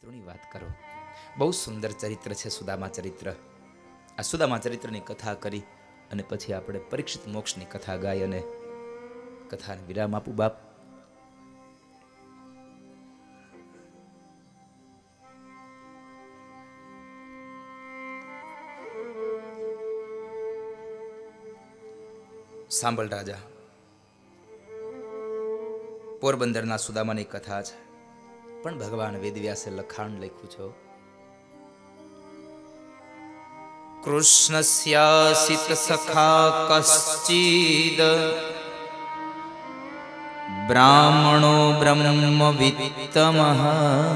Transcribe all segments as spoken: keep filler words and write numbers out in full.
ચરિત્રોની વાત કરો. બહુ સુંદર ચરિત્ર છે સુદામા ચરિત્ર. આ સુદામા ચરિત્રની કથા કરી અને પછી આપણે પરીક્ષિત મોક્ષની કથા ગાઈ અને કથાને વિરામ આપું. બાપ, સાંભળ રાજા, પોરબંદરના સુદામાની કથા છે, પણ ભગવાન વેદવ્યાસે લખાણ લખ્યું છે. કૃષ્ણસ્યાસિત સખા કશ્ચિદ બ્રાહ્મણો બ્રહ્મવિત્તમઃ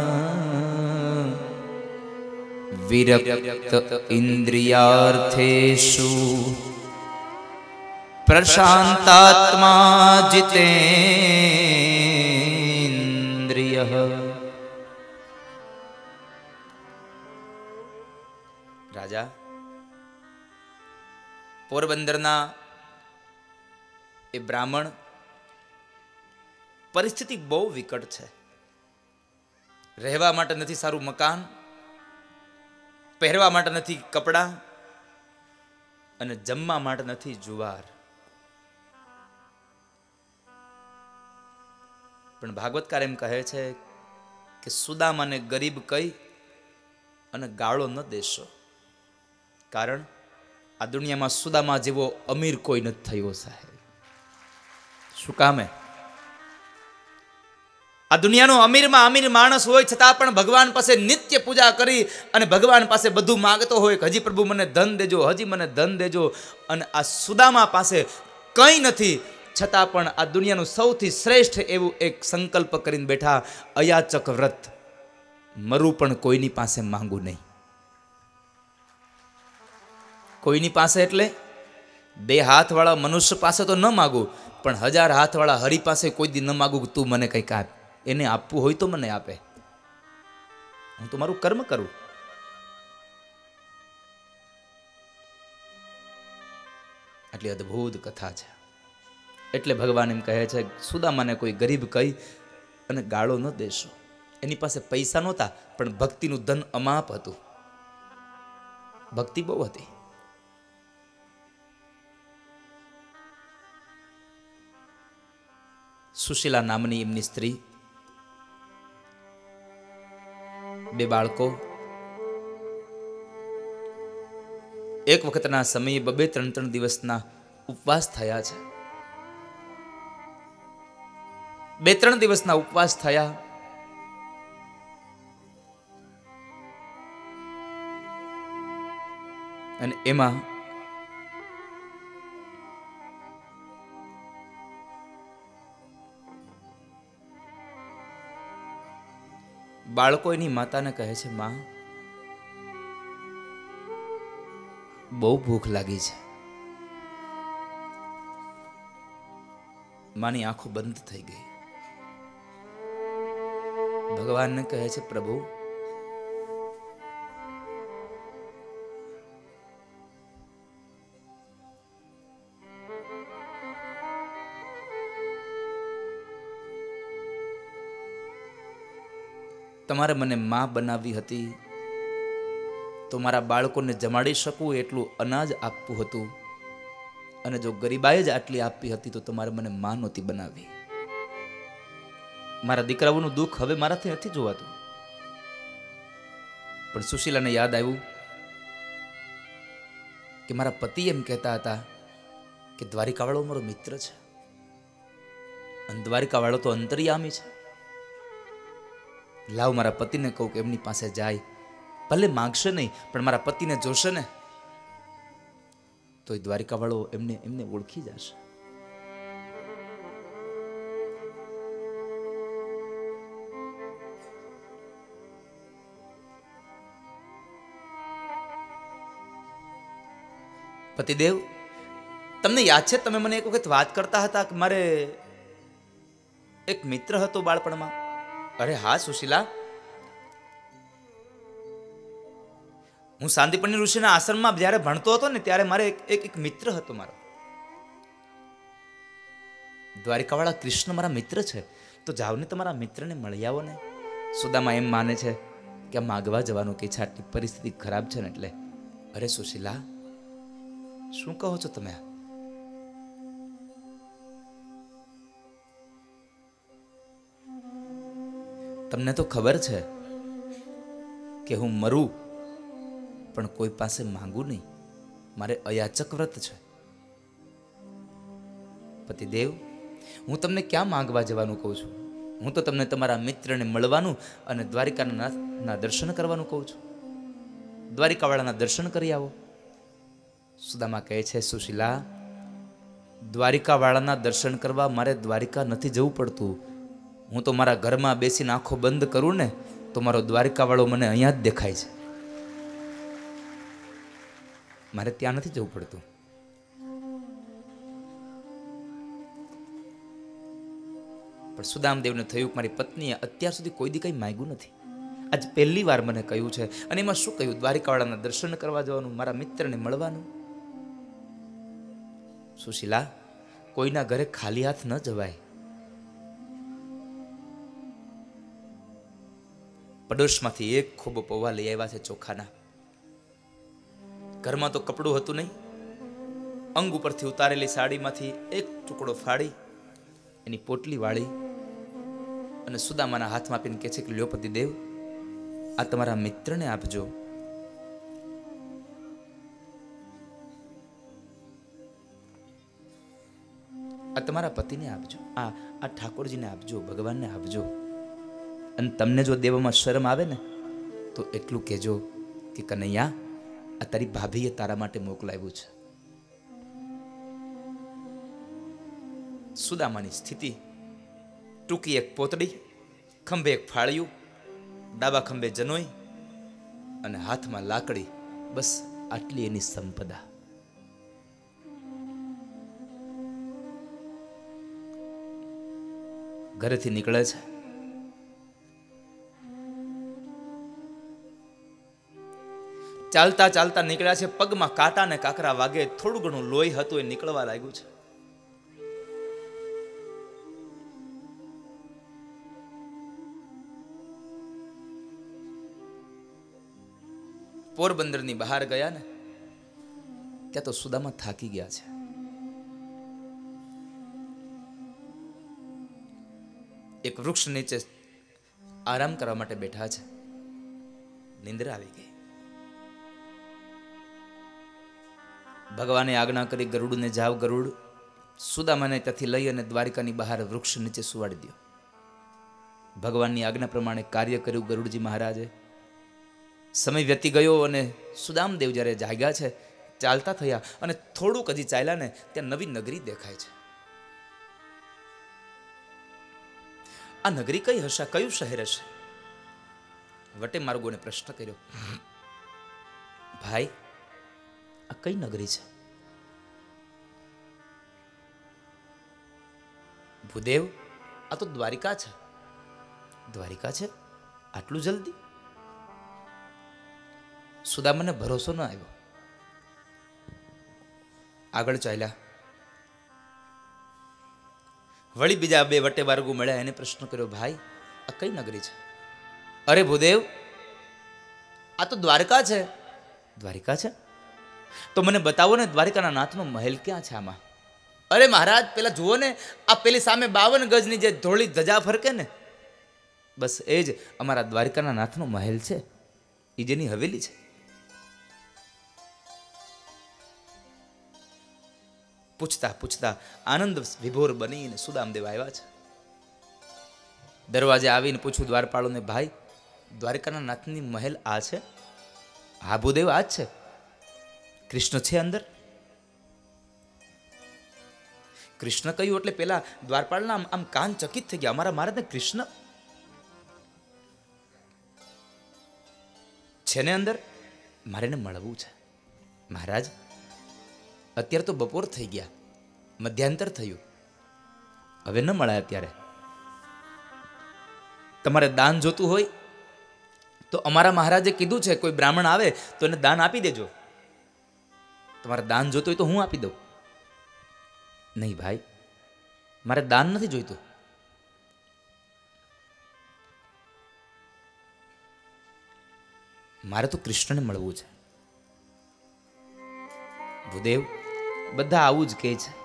વિરક્ત ઇન્દ્રિયાર્થેષુ પ્રશાંતાત્મા જીતેન્દ્રિયઃ. રાજા, પોરબંદરના એ બ્રાહ્મણ, પરિસ્થિતિ બહુ વિકટ છે. રહેવા માટે નથી સારું મકાન, પહેરવા માટે નથી કપડાં, અને જમવા માટે નથી જુવાર. પણ ભાગવતકાર એમ કહે છે કે સુદામાને ગરીબ કહી અને ગાળો ન દેશો, કારણ આ દુનિયામાં સુદામા જેવો અમીર કોઈ નથી થયો સાહેબ. શું કામે? આ દુનિયાનો અમીરમાં અમીર માણસ હોય છતાં પણ ભગવાન પાસે નિત્ય પૂજા કરી અને ભગવાન પાસે બધું માગતો હોય કે હજી પ્રભુ મને ધન દેજો, હજી મને ધન દેજો. અને આ સુદામા પાસે કંઈ નથી છતાં પણ આ દુનિયાનું સૌથી શ્રેષ્ઠ એવું એક સંકલ્પ કરીને બેઠા, અયાચક વ્રત, મરું પણ કોઈની પાસે માંગુ નહીં. કોઈની પાસે એટલે બે હાથવાળા મનુષ્ય પાસે તો ન માગું, પણ હજાર હાથવાળા હરિ પાસે કોઈ દી ન માગું કે તું મને કંઈક આપ. એને આપવું હોય તો મને આપે, હું તો મારું કર્મ કરું. આટલી અદ્ભુત કથા છે. એટલે ભગવાન એમ કહે છે સુદામાને કોઈ ગરીબ કહી અને ગાળો ન દેશો. એની પાસે પૈસા નહોતા, પણ ભક્તિનું ધન અમાપ હતું. ભક્તિ બહુ હતી. સુશીલા નામની એમની સ્ત્રી, બે બાળકો. એક વખતના સમયે બબે ત્રણ ત્રણ દિવસના ઉપવાસ થયા છે. બે ત્રણ દિવસના ઉપવાસ થયા. અને એમાં બાળકો એની માતાને કહે છે, માં, બહુ ભૂખ લાગી છે. માની આંખો બંધ થઈ ગઈ. ભગવાનને કહે છે, પ્રભુ, તમારે મને માં બનાવી હતી તો મારા બાળકોને જમાડી શકું એટલું અનાજ આપવું હતું, અને જો ગરીબાઈ જ આટલી આપી હતી તો તમારે મને માં નહોતી બનાવી. મારા દીકરાઓનું દુઃખ હવે મારાથી નથી જોવાતું. પણ સુશીલાને યાદ આવ્યું કે મારા પતિ એમ કહેતા હતા કે દ્વારિકાવાળો મારો મિત્ર છે, અને દ્વારિકાવાળો તો અંતર્યામી છે. લાવ મારા પતિને કહું કે એમની પાસે જાય, ભલે માગશે નહીં પણ મારા પતિને જોશે ને તો એ દ્વારિકાવાળો એમને એમને ઓળખી જશે. પતિદેવ, તમને યાદ છે તમે મને એક વખત વાત કરતા હતા કે મારે એક મિત્ર હતો બાળપણમાં? અરે હા સુશીલા, હું શાંતિપની ઋષિના આશ્રમમાં જ્યારે ભણતો હતો ને ત્યારે મારે એક એક મિત્ર હતો મારો. દ્વારિકાવાળા કૃષ્ણ મારા મિત્ર છે, તો જાઓ ને તમારા મિત્રને મળી આવો ને. સુદામા એમ માને છે કે આ માગવા જવાનું કે છે, આટલી પરિસ્થિતિ ખરાબ છે ને એટલે. અરે સુશીલા, શું કહો છો તમે? તમને તો ખબર છે કે હું મરું પણ કોઈ પાસે માંગુ નહીં, મારે અયાચક વ્રત છે. પતિદેવ, હું તમને ક્યાં માંગવા જવાનું કહું છું? હું તો તમને તમારા મિત્રને મળવાનું અને દ્વારિકાના નાથના દર્શન કરવાનું કહું છું. દ્વારિકાવાળાના દર્શન કરી આવો. સુદામા કહે છે, સુશીલા, દ્વારિકાવાળાના દર્શન કરવા મારે દ્વારિકા નથી જવું પડતું. હું તો મારા ઘરમાં બેસીને આંખો બંધ કરું ને તો મારો દ્વારિકાવાળો મને અહીંયા જ દેખાય છે. મારે ત્યાં નથી જવું પડતું. પણ સુદામદેવને થયું કે મારી પત્નીએ અત્યાર સુધી કોઈ દી કંઈ માંગ્યું નથી, આજ પહેલી વાર મને કહ્યું છે. અને એમાં શું કહ્યું? દ્વારિકાવાળાના દર્શન કરવા જવાનું, મારા મિત્રને મળવાનું. સુશીલા, કોઈના ઘરે ખાલી હાથ ન જવાય. પડોશમાંથી એક ખોબો પૌવા લઈ આવ્યા છે ચોખાના. ઘરમાં તો કપડું હતું નહીં. અંગ ઉપરથી ઉતારેલી સાડીમાંથી એક ટુકડો ફાડી એની પોટલી વાળી અને સુદામાના હાથમાં આપીને કહે છે કે લ્યો પતિદેવ, આ તમારા મિત્રને આપજો. આ તમારા પતિને આપજો, આ આ ઠાકોરજીને આપજો, ભગવાનને આપજો. અને તમને જો દેવામાં શરમ આવે ને તો એટલું કહેજો કે કનૈયા, આ તારી ભાભીએ તારા માટે મોકલાવ્યું છે. સુદામાની સ્થિતિ, ટૂંકી એક પોતડી, ખંભે એક ફાળિયું, ડાબા ખંભે જનોઈ અને હાથમાં લાકડી, બસ આટલી એની સંપદા. ઘરેથી નીકળે છે. ચાલતા ચાલતા નીકળ્યા છે. પગમાં કાંટા ને કાકરા વાગે, થોડું ઘણું લોહી હતું એ નીકળવા લાગ્યું છે. પોરબંદરની બહાર ગયા ને ત્યાં તો સુદામા થાકી ગયા છે. એક વૃક્ષ નીચે આરામ કરવા માટે બેઠા છે. નિંદ્રા આવી ગઈ. ભગવાને આજ્ઞા કરી, ગરુડને જાવ ગરુડ, સુદામાને ત્યાંથી લઈ અને દ્વારિકાની બહાર વૃક્ષ નીચે સુવાડી દો. ભગવાનની આજ્ઞા પ્રમાણે કાર્ય કર્યું ગરુડજી મહારાજે. સમય વ્યતી ગયો અને સુદામદેવ જ્યારે જાગ્યા છે, ચાલતા થયા અને થોડુંક હજી ચાલ્યા ને ત્યાં નવી નગરી દેખાય છે. આ નગરી કઈ હશે? કયું શહેર હશે? વટે માર્ગોને પ્રશ્ન કર્યો, ભાઈ આ કઈ નગરી છે? ભૂદેવ, આ તો દ્વારિકા છે. દ્વારિકા છે? આટલું જલ્દી? સુદામાને ભરોસો ન આવ્યો. આગળ ચાલ્યા. વળી બીજા બે વટે માર્ગો મળ્યા. એને પ્રશ્ન કર્યો, ભાઈ આ કઈ નગરી છે? અરે ભૂદેવ, આ તો દ્વારકા છે. દ્વારિકા છે? તો મને બતાવો ને, દ્વારિકાના નાથનો મહેલ ક્યાં છે આમાં? અરે મહારાજ, પેલા જુઓ ને, આ પેલી સામે બાવન ગજની જે ધોળી ધજા ફરકે ને, બસ એ જ અમારા દ્વારિકાના નાથનો મહેલ છે. એ જેની હવેલી છે. પૂછતા પૂછતા આનંદ વિભોર બનીને સુદામદેવ આવ્યા છે. દરવાજે આવીને પૂછ્યું દ્વારપાળોને, ભાઈ દ્વારિકાના નાથની મહેલ આ છે? હા ભૂદેવ, આ જ છે. કૃષ્ણ છે અંદર? કૃષ્ણ કહ્યું એટલે પેલા દ્વારપાળના આમ આમ કાન ચકિત થઈ ગયા. અમારા મહારાજને કૃષ્ણ છે ને અંદર? મારે એને મળવું છે. મહારાજ, અત્યારે તો બપોર થઈ ગયા, મધ્યાંતર થયું, હવે ન મળે. અત્યારે તમારે દાન જોતું હોય તો અમારા મહારાજે કીધું છે, કોઈ બ્રાહ્મણ આવે તો એને દાન આપી દેજો. તમારે દાન જોતું હોય તો હું આપી દઉં. નહીં ભાઈ, મારે દાન નથી જોઈતું. મારે તો કૃષ્ણને મળવું છે. ભૂદેવ બધા આવું જ કહે છે,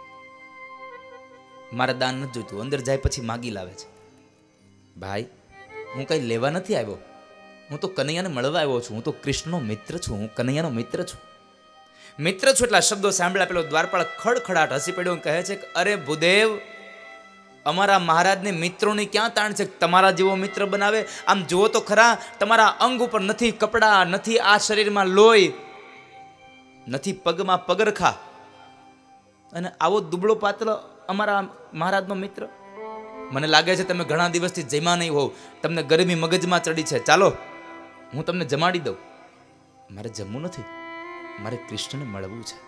મારે દાન નથી જોઈતું. અંદર જાય પછી માગી લાવે છે. ભાઈ, હું કઈ લેવા નથી આવ્યો, હું તો કનૈયાને મળવા આવ્યો છું. હું તો કૃષ્ણનો મિત્ર છું, હું કનૈયાનો મિત્ર છું. મિત્ર છું એટલા શબ્દો સાંભળ્યા પેલો દ્વારપાળ ખડખડાટ હસી પડ્યો. કહે છે કે અરે ભૂદેવ, અમારા મહારાજને મિત્રોની ક્યાં તાણ છે? તમારા જેવો મિત્ર બનાવે. આમ જુઓ તો ખરા, તમારા અંગ ઉપર નથી કપડા, નથી આ શરીરમાં લોહી, નથી પગમાં પગરખા, અને આવો દુબળો પાતળો અમારા મહારાજનો મિત્ર. મને લાગે છે તમે ઘણા દિવસથી જમ્યા નહીં હોવ, તમને ગરમી મગજમાં ચડી છે. ચાલો હું તમને જમાડી દઉં. મારે જમવું નથી, મારે કૃષ્ણને મળવું છે.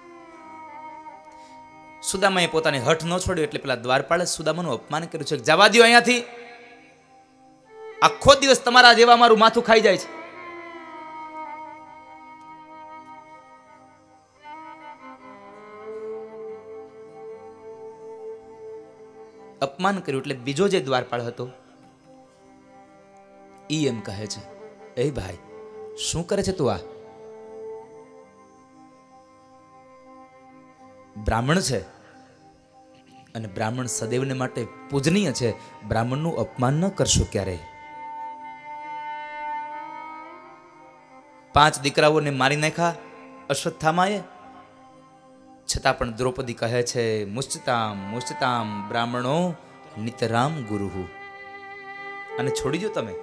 સુદામાએ પોતાની હઠ ન છોડ્યો એટલે પેલા દ્વારપાળે સુદામાનું અપમાન કર્યું છે. જવા દો અહીંયાથી, આખો દિવસ તમારા જેવા મારું માથું ખાઈ જાય છે. અપમાન કર્યું એટલે બીજો જે દ્વારપાળ હતો ઈ એમ કહે છે, એ ભાઈ શું કરે છે તું? આ બ્રાહ્મણ છે અને બ્રાહ્મણ સદૈવને માટે પૂજનીય છે. બ્રાહ્મણનું અપમાન ન કરશો ક્યારે. પાંચ દીકરાઓને મારી નાખ્યા અશ્વત્થામાએ, છતાં પણ દ્રૌપદી કહે છે, મુશ્ચતામ મુશ્ચતામ બ્રાહ્મણો નિતરામ ગુરુહુ. અને છોડી દો તમે.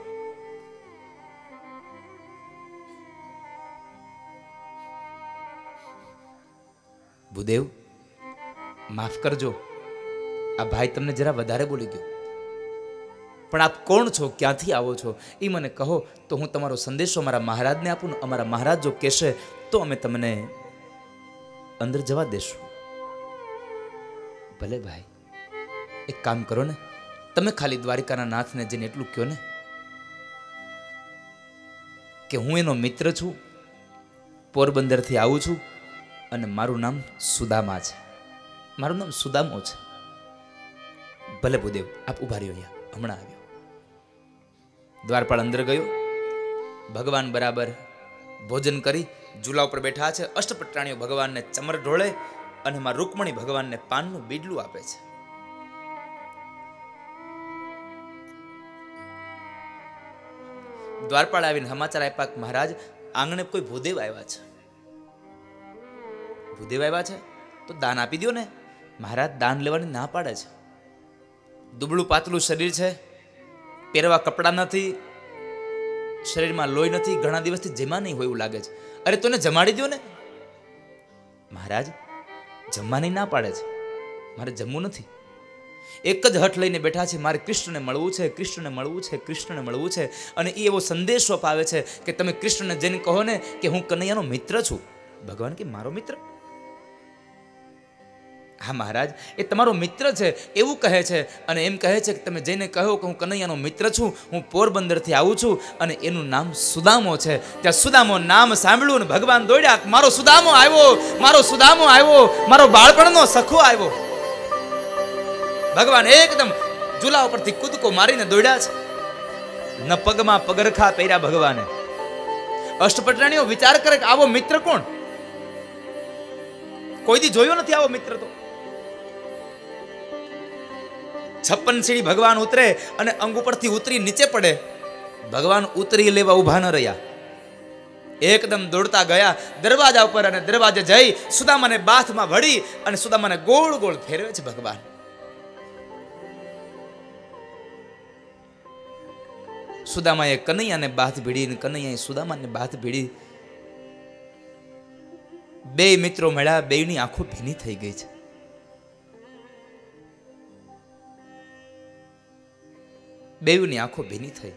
ભૂદેવ માફ કરજો, આ ભાઈ તમને જરા વધારે બોલી ગયો. પણ આપ કોણ છો, ક્યાંથી આવો છો એ મને કહો તો હું તમારો સંદેશો મારા મહારાજને આપું ને અમારા મહારાજ જો કહેશે તો અમે તમને અંદર જવા દેશું. ભલે ભાઈ, એક કામ કરો ને, તમે ખાલી દ્વારિકાના નાથને જઈને એટલું કહો ને કે હું એનો મિત્ર છું, પોરબંદરથી આવું છું અને મારું નામ સુદામા છે, મારું નામ સુદામો છે. ભલે ભૂદેવ, આપ ઉભા રહ્યો, અહીંયા હમણાં આવ્યો. દ્વારપાળ અંદર ગયો. ભગવાન બરાબર ભોજન કરી ઝૂલા ઉપર બેઠા છે. અષ્ટપટ્રાણીઓ ભગવાનને ચમર ઢોળે અને માં રૂકમણી ભગવાનને પાનનું બીડલું આપે છે. દ્વારપાળ આવીને સમાચાર આપ્યા કે મહારાજ આંગણે કોઈ ભૂદેવ આવ્યા છે. ભૂદેવ આવ્યા છે તો દાન આપી દો ને. મહારાજ દાન લેવાની ના પાડે છે. દુબળું પાતળું શરીર છે, પહેરવા કપડા નથી, શરીરમાં લોહી નથી, ઘણા દિવસથી જમા નહીં હોય એવું લાગે છે. અરે તોને જમાડી દો ને. મહારાજ જમવાની ના પાડે છે, મારે જમવું નથી. એક જ હઠ લઈને બેઠા છે, મારે કૃષ્ણને મળવું છે, કૃષ્ણને મળવું છે, કૃષ્ણને મળવું છે. અને એ એવો સંદેશો પાવે છે કે તમે કૃષ્ણને જઈને કહો ને કે હું કનૈયાનો મિત્ર છું. ભગવાન કે મારો મિત્ર? હા મહારાજ, એ તમારો મિત્ર છે એવું કહે છે. અને એમ કહે છે કે તમે જઈને કહો કે હું કનૈયાનો મિત્ર છું, હું પોરબંદરથી આવું છું અને એનું નામ સુદામો છે. ત્યાં સુદામો નામ સાંભળ્યું ને ભગવાન દોડ્યા, મારો સુદામો આવ્યો, મારો સુદામો આવ્યો, મારો બાળપણનો સખો આવ્યો. ભગવાન એકદમ ઝૂલા ઉપરથી કૂદકો મારીને દોડ્યા છે. ન પગમાં પગરખા પહેર્યા ભગવાને. અષ્ટપટરાણીઓ વિચાર કરે કે આવો મિત્ર કોણ? કોઈ દી જોયો નથી આવો મિત્ર. તો છપ્પન સીડી ભગવાન ઉતરે અને અંગ ઉપરથી ઉતરી નીચે પડે. ભગવાન ઉતરી લેવા ઉભા ન રહ્યા, એકદમ દોડતા ગયા દરવાજા ઉપર અને દરવાજે જઈ સુદામાને બાથમાં વળી અને સુદામાને ગોળ ગોળ ફેરવે છે ભગવાન. સુદામાએ કનૈયાને બાથ ભીડી, કનૈયાએ સુદામાને બાથ ભીડી. બે મિત્રો મળ્યા, બેની આંખો ભીની થઈ ગઈ છે. બેની આંખો ભીની થઈ.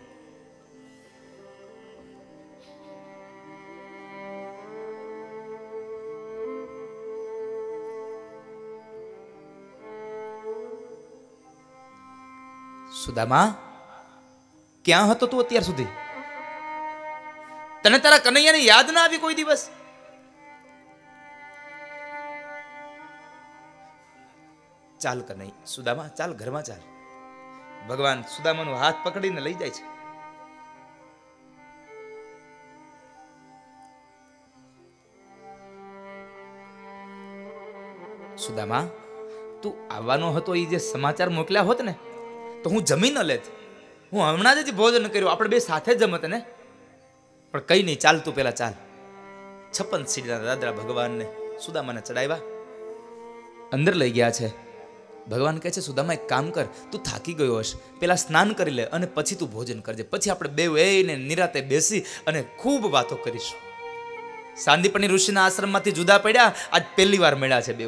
સુદામા, ક્યાં હતો તું અત્યાર સુધી? તને તારા કનૈયાની યાદ ના આવી કોઈ દિવસ? ચાલ કનૈયા, સુદામા ચાલ, ઘરમાં ચાલ. ભગવાન સુદામાનો હાથ પકડીને લઈ જાય છે. સુદામા, તું આવવાનો હતો એ જે સમાચાર મોકલ્યા હોત ને તો હું જમી ન લેત. હું હમણાં જ ભોજન કર્યું, આપણે બે સાથે જમત ને. પણ કઈ નહીં, ચાલ તું પેલા ચાલ. છપ્પન સીડીના દાદરા ભગવાનને સુદામાને ચડાવ્યા, અંદર લઈ ગયા છે. ભગવાન કહે છે, સુદામા એક કામ કર, તું થાકી ગયો હશ, પેલા સ્નાન કરી લે અને પછી તું ભોજન કરજે. પછી આપણે બે એને નિરાતે બેસી અને ખૂબ વાતો કરીશું. સાંદીપની ઋષિના આશ્રમમાંથી જુદા પડ્યા, આજ પહેલી વાર મળ્યા છે. બેઉ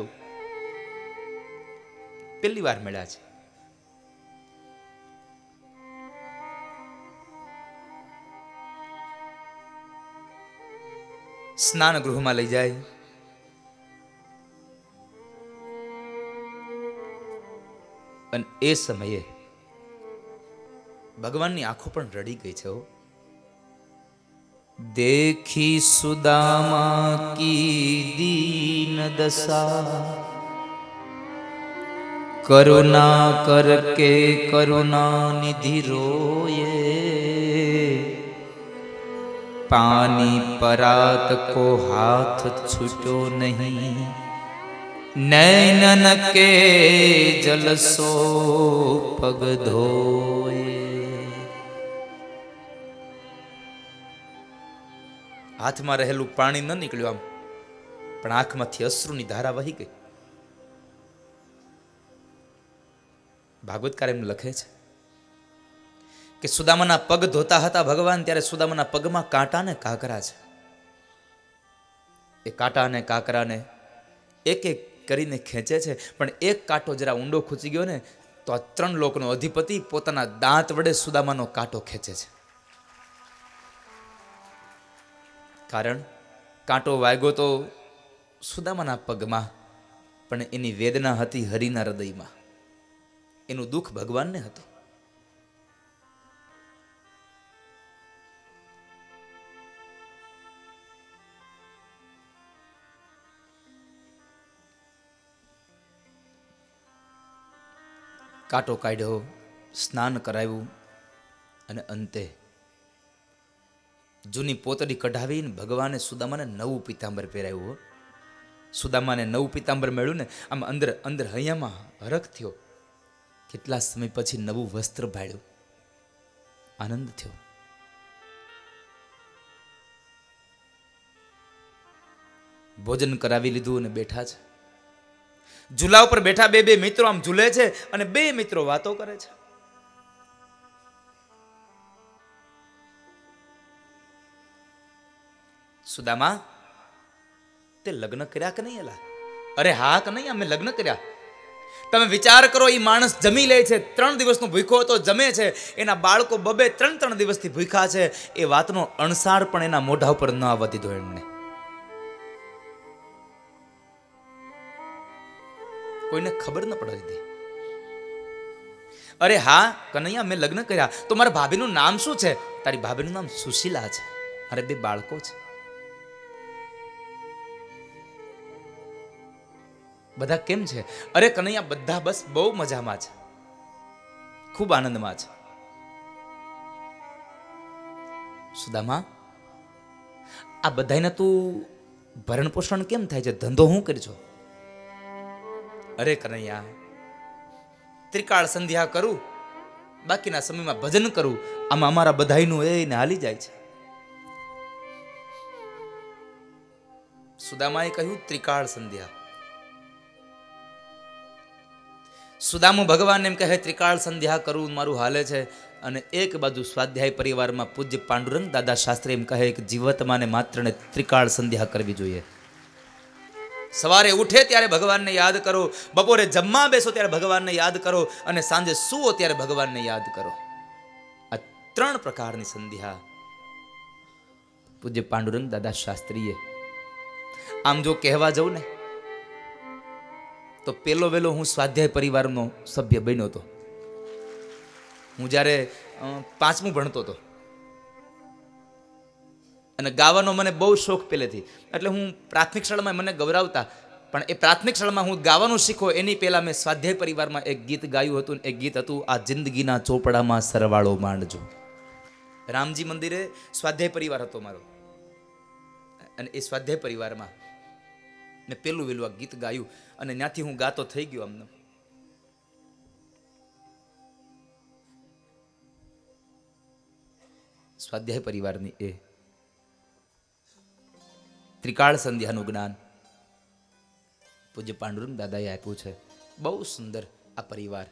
પહેલી વાર મળ્યા છે. સ્નાન ગૃહમાં લઈ જાય. અને એ સમયે ભગવાનની આંખો પણ રડી ગઈ છે. દેખી સુદામા કી દીન દશા, કરુણા કરકે કરુણા નિધિ રોયે, પાनी परात को हाथ छूटो नहीं, नैनन के जल सो पग धोए. હાથમાં રહેલું પાણી ન નીકળ્યું આમ, પણ આંખમાંથી અશ્રુની ધારા વહી ગઈ. ભાગવતકાર એમ લખે છે કે સુદામાના પગ ધોતા હતા ભગવાન, ત્યારે સુદામાના પગમાં કાંટા ને કાંકરા છે. એ કાંટા અને કાંકરાને એક એક કરીને ખેંચે છે, પણ એક કાંટો જરા ઊંડો ખૂંચી ગયો ને તો આ ત્રણ લોકનો અધિપતિ પોતાના દાંત વડે સુદામાનો કાંટો ખેંચે છે. કારણ કાંટો વાગ્યો તો સુદામાના પગમાં, પણ એની વેદના હતી હરિના હૃદયમાં. એનું દુઃખ ભગવાનને હતું. કાંટો કાઢ્યો, સ્નાન કરાવ્યું અને અંતે જૂની પોતડી કઢાવીને ભગવાને સુદામાને નવું પિતાંબર પહેરાવ્યું. સુદામાને નવું પિતાંબર મળ્યું ને આમ અંદર અંદર હૈયામાં હરખ થયો. કેટલા સમય પછી નવું વસ્ત્ર ભાળ્યું, આનંદ થયો. ભોજન કરાવી લીધું અને બેઠા છે. ઝૂલા ઉપર બેઠા બે બે મિત્રો આમ ઝૂલે છે અને બે મિત્રો વાતો કરે છે. સુદામા, તે લગ્ન કર્યા કે નહીં? એલા, અરે હા કે નહીં, અમે લગ્ન કર્યા. તમે વિચાર કરો, એ માણસ જમી લે છે, ત્રણ દિવસનો ભૂખ્યો હતો, જમે છે, એના બાળકો બબે ત્રણ ત્રણ દિવસથી ભૂખ્યા છે. એ વાતનો અણસાર પણ એના મોઢા ઉપર ન આવવા દીધો એમણે. કોઈને ખબર ન પડવા દીધી. અરે હા કનૈયા, મેં લગ્ન કર્યા. તો મારા ભાભીનું નામ શું છે? તારી ભાભીનું નામ સુશીલા છે, મારે બે બાળકો છે. બધા કેમ છે? અરે કનૈયા, બધા બસ બહુ મજામાં છે, ખૂબ આનંદમાં છે. સુદામા, આ બધાને તું ભરણ પોષણ કેમ થાય છે? ધંધો શું કરજો? અરે કનૈયા, ત્રિકાળ સંધ્યા કરું, બાકીના સમયમાં ભજન કરું, આમાં અમારા બધાયનું એને હાલી જાય છે. સુદામાએ કહ્યું, ત્રિકાળ સંધ્યા. સુદામુ ભગવાન એમ કહે, ત્રિકાળ સંધ્યા કરું, મારું હાલે છે. અને એક બાજુ સ્વાધ્યાય પરિવારમાં પૂજ્ય પાંડુરંગ દાદા શાસ્ત્રી એમ કહે કે જીવતમાં ને માત્ર ને ત્રિકાળ સંધ્યા કરવી જોઈએ. સવારે ઉઠે ત્યારે ભગવાનને યાદ કરો, બપોરે જમવા બેસો ત્યારે ભગવાનને યાદ કરો, અને સાંજે સૂવો ત્યારે ભગવાનને યાદ કરો. આ ત્રણ પ્રકારની સંધ્યા પૂજ્ય પાંડુરંગ દાદા શાસ્ત્રીએ. આમ જો કહેવા જઉં ને તો પેલો વેલો હું સ્વાધ્યાય પરિવારનો સભ્ય બન્યો હતો. હું જ્યારે પાંચમું ભણતો હતો અને ગાવાનો મને બહુ શોખ પહેલેથી, એટલે હું પ્રાથમિક શાળામાં મને ગૌરવતા, પણ એ પ્રાથમિક શાળામાં હું ગાવાનું શીખો એની પહેલાં મેં સ્વાધ્યાય પરિવારમાં એક ગીત ગાયું હતું. એક ગીત હતું, આ જિંદગીના ચોપડામાં સરવાળો માંડજો. રામજી મંદિરે સ્વાધ્યાય પરિવાર હતો મારો, અને એ સ્વાધ્યાય પરિવારમાં ને પેલું વેલું આ ગીત ગાયું અને ત્યાંથી હું ગાતો થઈ ગયો. અમને સ્વાધ્યાય પરિવારની એ ત્રિકાળ સંધ્યાનું જ્ઞાન પૂજ્ય પાંડુરંગ દાદાએ આપ્યું છે. બહુ સુંદર આ પરિવાર.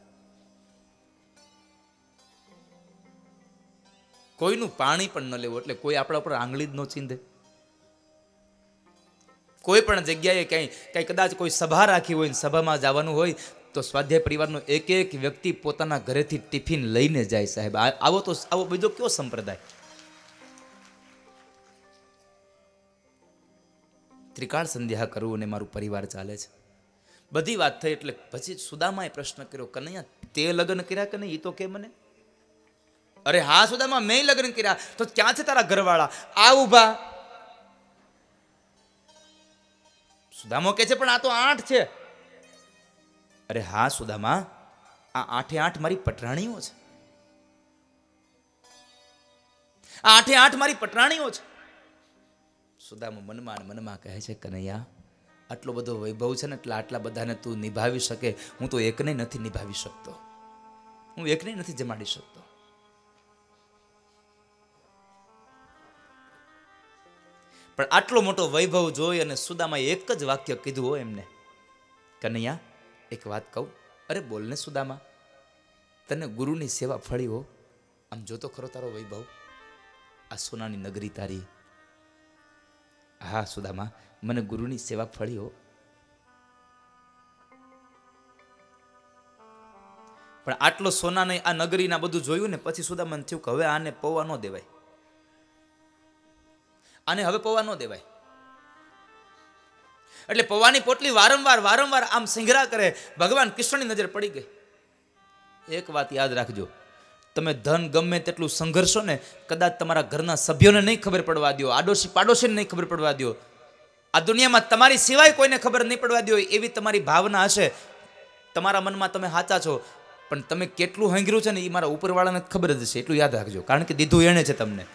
કોઈનું પાણી પણ ન લેવું, એટલે કોઈ આપણા ઉપર આંગળી જ ન ચીંધે. કોઈ પણ જગ્યાએ ક્યાંય કઈ કદાચ કોઈ સભા રાખી હોય, સભામાં જવાનું હોય તો સ્વાધ્યાય પરિવારનો એક એક વ્યક્તિ પોતાના ઘરેથી ટિફિન લઈને જાય. સાહેબ આવો તો આવો બીજો કયો સંપ્રદાય. ત્રિકાળ સંધ્યા કરવું અને મારું પરિવાર ચાલે છે. બધી વાત થઈ એટલે પછી સુદામાએ પ્રશ્ન કર્યો, કનૈયા તે લગ્ન કર્યા કે નહીં એ તો કે મને. અરે હા સુદામા, મેં લગ્ન કર્યા. તો ક્યાં છે તારા ઘરવાળા? આ ઉભા. સુદામો કે છે પણ આ તો આઠ છે. અરે હા સુદામા, આ આઠે આઠ મારી પટરાણીઓ છે. આ આઠે આઠ મારી પટરાણીઓ છે. સુદામો મનમાં મનમાં કહે છે, કનૈયા આટલો બધો વૈભવ છે ને એટલે આટલા બધાને તું નિભાવી શકે, હું તો એકને નથી નિભાવી શકતો, હું એકને નથી જમાડી શકતો. પણ આટલો મોટો વૈભવ જોઈ અને સુદામાએ એક જ વાક્ય કીધું હોય એમને, કનૈયા એક વાત કહું. અરે બોલને સુદામા, તને ગુરુની સેવા ફળી હો. આમ જોતો ખરો તારો વૈભવ, આ સોનાની નગરી તારી. હા સુદામા, મને ગુરુની સેવા ફળી હો. પણ આટલો સોનાને આ નગરીના બધું જોયું ને પછી સુદામાને થયું કે હવે આને પૌવા ન દેવાય, આને હવે પૌવા ન દેવાય. એટલે પૌવાની પોટલી વારંવાર વારંવાર આમ સિંગરા કરે. ભગવાન કૃષ્ણની નજર પડી ગઈ. એક વાત યાદ રાખજો, તમે ધન ગમે તેટલું સંઘર્ષો ને, કદાચ તમારા ઘરના સભ્યોને નહીં ખબર પડવા દો, આડોશી પાડોશીને નહીં ખબર પડવા દો, આ દુનિયામાં તમારી સિવાય કોઈને ખબર નહીં પડવા દો એવી તમારી ભાવના હશે. તમારા મનમાં તમે સાચા છો, પણ તમે કેટલું હંગર્યું છે ને એ મારા ઉપરવાળાને ખબર જ હશે. એટલું યાદ રાખજો, કારણ કે દીધું એણે છે તમને,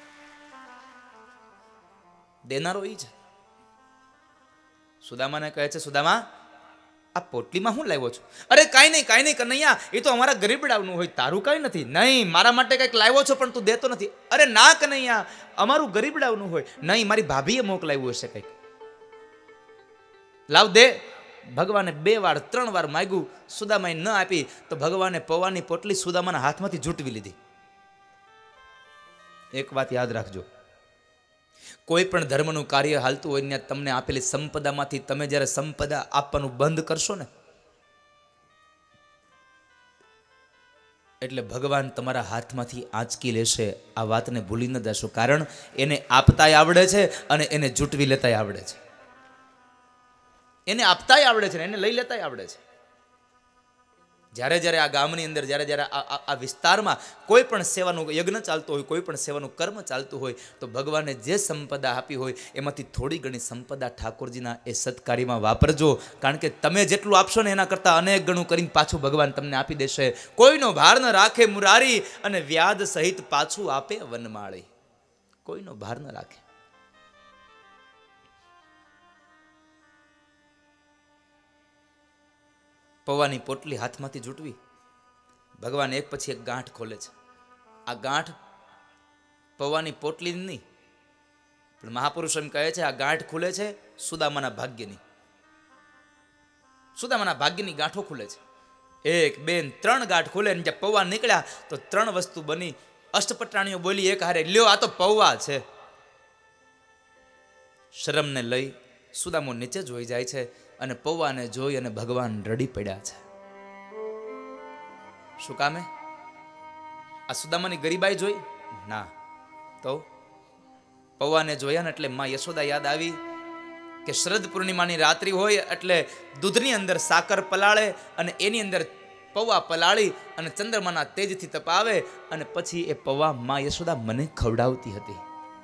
દેનારો એ છે. સુદામાને કહે છે, સુદામા આ પોટલીમાં હું લાવ્યો છું? અરે કાંઈ નહીં કાંઈ નહીં કનૈયા, એ તો અમારા ગરીબડાનું હોય, તારું કાંઈ નથી. નહીં, મારા માટે કંઈક લાવ્યો છો પણ તું દેતો નથી. અરે ના કનૈયા, અમારું ગરીબડાનું હોય. નહીં, મારી ભાભીએ મોકલાવ્યું હશે કંઈક, લાવ દે. ભગવાને બે વાર ત્રણ વાર માગ્યું, સુદામાએ ન આપી તો ભગવાને પૌવાની પોટલી સુદામાના હાથમાંથી ઝૂંટવી લીધી. એક વાત યાદ રાખજો, કોઈ પણ ધર્મનું કાર્ય હાલતું હોય ત્યાં તમને આપેલી સંપદામાંથી તમે જ્યારે સંપદા આપવાનું બંધ કરશો ને, એટલે ભગવાન તમારા હાથમાંથી આંચકી લેશે. આ વાતને ભૂલી ન જશો, કારણ એને આપતાય આવડે છે અને એને ઝૂંટવી લેતાય આવડે છે. એને આપતાય આવડે છે ને એને લઈ લેતાય આવડે છે. જ્યારે જ્યારે આ ગામની અંદર, જ્યારે જ્યારે આ વિસ્તારમાં કોઈ પણ સેવાનું યજ્ઞ ચાલતો હોય, કોઈ પણ સેવાનું કર્મ ચાલતું હોય, તો ભગવાને જે સંપદા આપી હોય એમાંથી થોડી ઘણી સંપદા ઠાકોરજીના એ સત્કાર્યમાં વાપરજો. કારણ કે તમે જેટલું આપશો ને એના કરતાં અનેક ગણું કરીને પાછું ભગવાન તમને આપી દેશે. કોઈનો ભાર ન રાખે મુરારી, અને વ્યાજ સહિત પાછું આપે વનમાળી. કોઈનો ભાર ન રાખે. પૌવાની પોટલી હાથમાંથી ઝૂંટવી. ભગવાન એક પછી એક ગાંઠ ખોલે છે. આ ગાંઠ પૌવાની પોટલી નહીં, પણ મહાપુરુષ એમ કહે છે આ ગાંઠ ખુલે છે સુદામાના ભાગ્યની. સુદામાના ભાગ્યની ગાંઠો ખુલે છે. એક બેન ત્રણ ગાંઠ ખુલે ને જ્યાં પૌવા નીકળ્યા તો ત્રણ વસ્તુ બની. અષ્ટપટાણીઓ બોલી એક હારે, લ્યો આ તો પૌવા છે. શરમને લઈ સુદામો નીચે જોઈ જાય છે અને પૌવાને જોઈ અને ભગવાન રડી પડ્યા છે. શું કામે? આ સુદામાની ગરીબાઈ જોઈ? ના, તો પૌવાને જોયા ને એટલે માં યશોદા યાદ આવી કે શરદ પૂર્ણિમાની રાત્રિ હોય એટલે દૂધની અંદર સાકર પલાળે અને એની અંદર પૌવા પલાળી અને ચંદ્રમાના તેજથી તપાવે અને પછી એ પૌવા માં યશોદા મને ખવડાવતી હતી.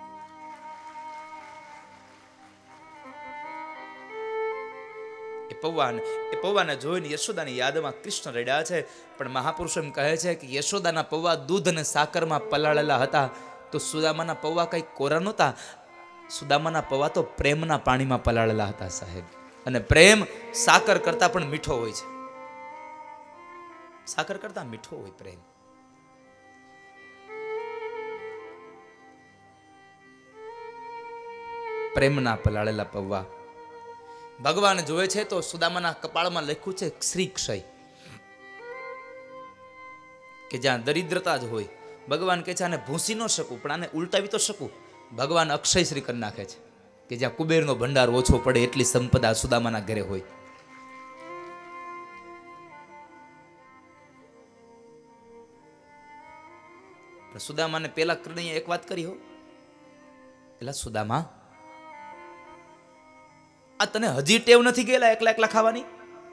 પૌવાને એ પૌવાને જોઈને યશોદાની યાદમાં કૃષ્ણ રડ્યા છે. પણ મહાપુરુષો એમ કહે છે કે યશોદાના પૌવા દૂધ અને સાકરમાં પલાળેલા હતા, તો સુદામાના પૌવા કંઈ કોરા નહોતા. સુદામાના પૌવા તો પ્રેમના પાણીમાં પલાળેલા હતા સાહેબ. અને પ્રેમ સાકર કરતા પણ મીઠો હોય છે. સાકર કરતા મીઠો હોય પ્રેમ. પ્રેમના પલાળેલા પૌવા ભગવાન જોવે છે તો સુદામાના કપાળમાં લખ્યું છે શ્રી ક્ષય, કે જ્યાં દરિદ્રતા જ હોય ભગવાન કહે છે આને ભૂંસી ન શકું પણ આને ઉલટાવી તો શકું. ભગવાન અક્ષય શ્રી કરી નાખે છે કે જ્યાં કુબેરનો ભંડાર ઓછો પડે એટલી સંપદા સુદામાના ઘરે હોય. સુદામાને પેલા કૃષ્ણએ એક વાત કરી હો, એટલે સુદામા આ તને હજી ટેવ નથી ગયેલા એકલા એકલા ખાવાની?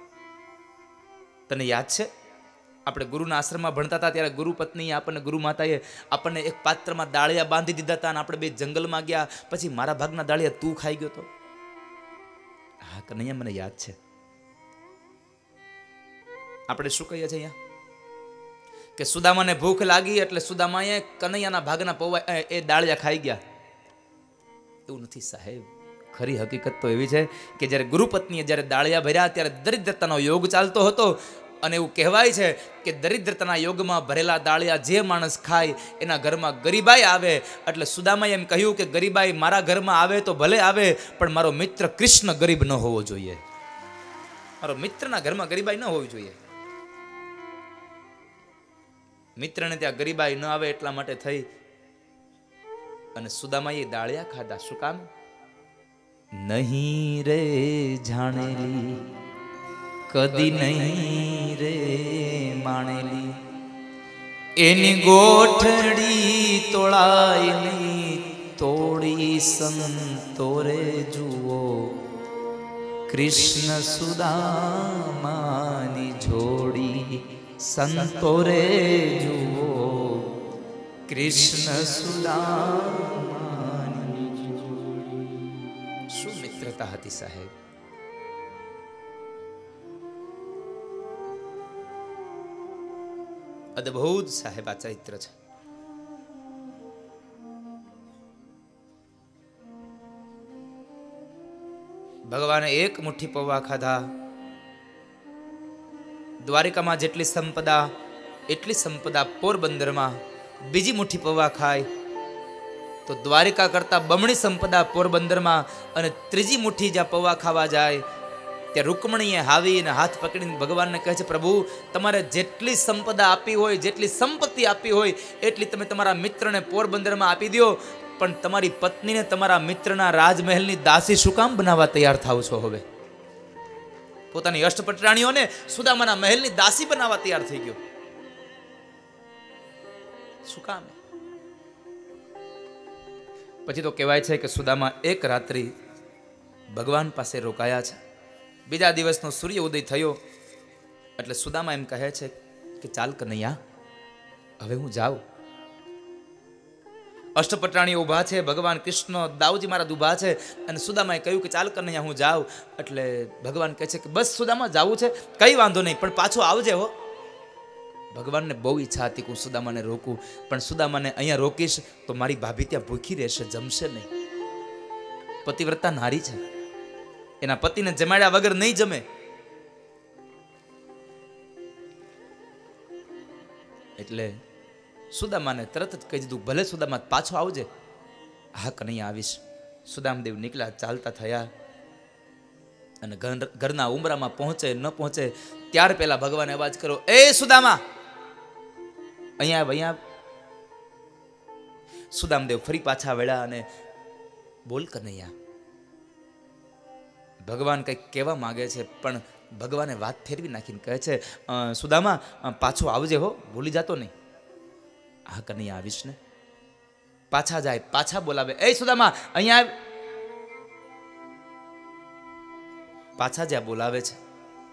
તને યાદ છે આપણે ગુરુના આશ્રમમાં ભણતા હતા ત્યારે ગુરુ પત્નીએ આપણને, ગુરુ માતાએ આપણને એક પાત્રમાં દાળિયા બાંધી દીધા હતા અને આપણે બે જંગલમાં ગયા, પછી મારા ભાગના દાળિયા તું ખાઈ ગયો તો? હા કનૈયા મને યાદ છે. આપણે શું કહીએ છીએ અહીંયા કે સુદામાને ભૂખ લાગી એટલે સુદામાએ કનૈયાના ભાગના પૌવા એ દાળિયા ખાઈ ગયા. એવું નથી સાહેબ. ખરી હકીકત તો એવી છે કે જ્યારે ગુરુપત્નીએ જ્યારે દાળિયા ભર્યા ત્યારે દરિદ્રતાનો યોગ ચાલતો હતો અને એવું કહેવાય છે કે દરિદ્રતાના યોગમાં ભરેલા દાળિયા જે માણસ ખાય એના ઘરમાં ગરીબાઈ આવે. એટલે સુદામાએ એમ કહ્યું કે ગરીબાઈ મારા ઘરમાં આવે તો ભલે આવે પણ મારો મિત્ર કૃષ્ણ ગરીબ ન હોવો જોઈએ. મારો મિત્રના ઘરમાં ગરીબાઈ ન હોવી જોઈએ. મિત્રને ત્યાં ગરીબાઈ ન આવે એટલા માટે થઈ અને સુદામાએ દાળિયા ખાધા. શું કામ? નહીં રે જાણેલી કદી નહીં રે માણેલી, એની ગોઠડી તોળાયેલી તોડી સંતોરે જુઓ, કૃષ્ણ સુદામાની જોડી સંતોરે જુઓ, કૃષ્ણ સુદામાની જોડી. શું મિત્રતા હતી સાહેબ. અદભુત સાહેબ આ ચરિત્ર છે. ભગવાને એક મુઠ્ઠી પૌવા ખાધા. દ્વારિકામાં જેટલી સંપદા એટલી સંપદા પોરબંદરમાં. બીજી મુઠ્ઠી પૌવા ખાય તો દ્વારિકા કરતા બમણી સંપદા પોરબંદરમાં. અને ત્રીજી મુઠ્ઠી જ્યાં પૌવા ખાવા જાય ત્યાં રૂકમણીએ હાવીને હાથ પકડીને ભગવાનને કહે છે, પ્રભુ તમારે જેટલી સંપદા આપી હોય, જેટલી સંપત્તિ આપી હોય એટલી તમે તમારા મિત્રને પોરબંદરમાં આપી દો, પણ તમારી પત્નીને તમારા મિત્રના રાજમહેલની દાસી શું કામ બનાવવા તૈયાર થાવ છો? હવે પોતાની અષ્ટપટરાણીઓને સુદામાના મહેલની દાસી બનાવવા તૈયાર થઈ ગયો. શું કામ? પછી તો કહેવાય છે કે સુદામા એક રાત્રિ ભગવાન પાસે રોકાયા છે. બીજા દિવસનો સૂર્ય ઉદય થયો એટલે સુદામા એમ કહે છે કે ચાલ કનૈયા હવે હું જાઉં. અષ્ટપટરાણી ઊભા છે, ભગવાન કૃષ્ણ દાઉજી મહારાજ ઊભા છે અને સુદામાએ કહ્યું કે ચાલ કનૈયા હું જાઉં. એટલે ભગવાન કહે છે કે બસ સુદામા જાવું છે, કઈ વાંધો નહીં પણ પાછો આવજે હો. ભગવાનને બહુ ઈચ્છા હતી કે હું સુદામાને રોકું, પણ સુદામાને અહીંયા રોકીશ તો મારી ભાભી ત્યાં ભૂખી રહેશે, જમશે નહીં. પતિવ્રતા નારી છે, એના પતિને જમાડ્યા વગર નહીં જમે. એટલે સુદામાને તરત જ કહી દીધું, ભલે સુદામા પાછો આવજે. હા કનૈયા આવીશ. સુદામદેવ નીકળ્યા, ચાલતા થયા અને ઘરના ઉમરામાં પહોંચે ન પહોંચે ત્યાર પહેલા ભગવાને અવાજ કર્યો, એ સુદામા અહીંયા અહીંયા. સુદામદેવ ફરી પાછા વળ્યા અને બોલ કનૈયા. ભગવાન કંઈક કહેવા માંગે છે પણ ભગવાને વાત ફેરવી નાખીને કહે છે, સુદામા પાછો આવજે હો, ભૂલી જાતો નહીં. હા કનૈયા આવીશ ને. પાછા જાય, પાછા બોલાવે, એ સુદામા અહીંયા આવ. પાછા જ્યાં બોલાવે છે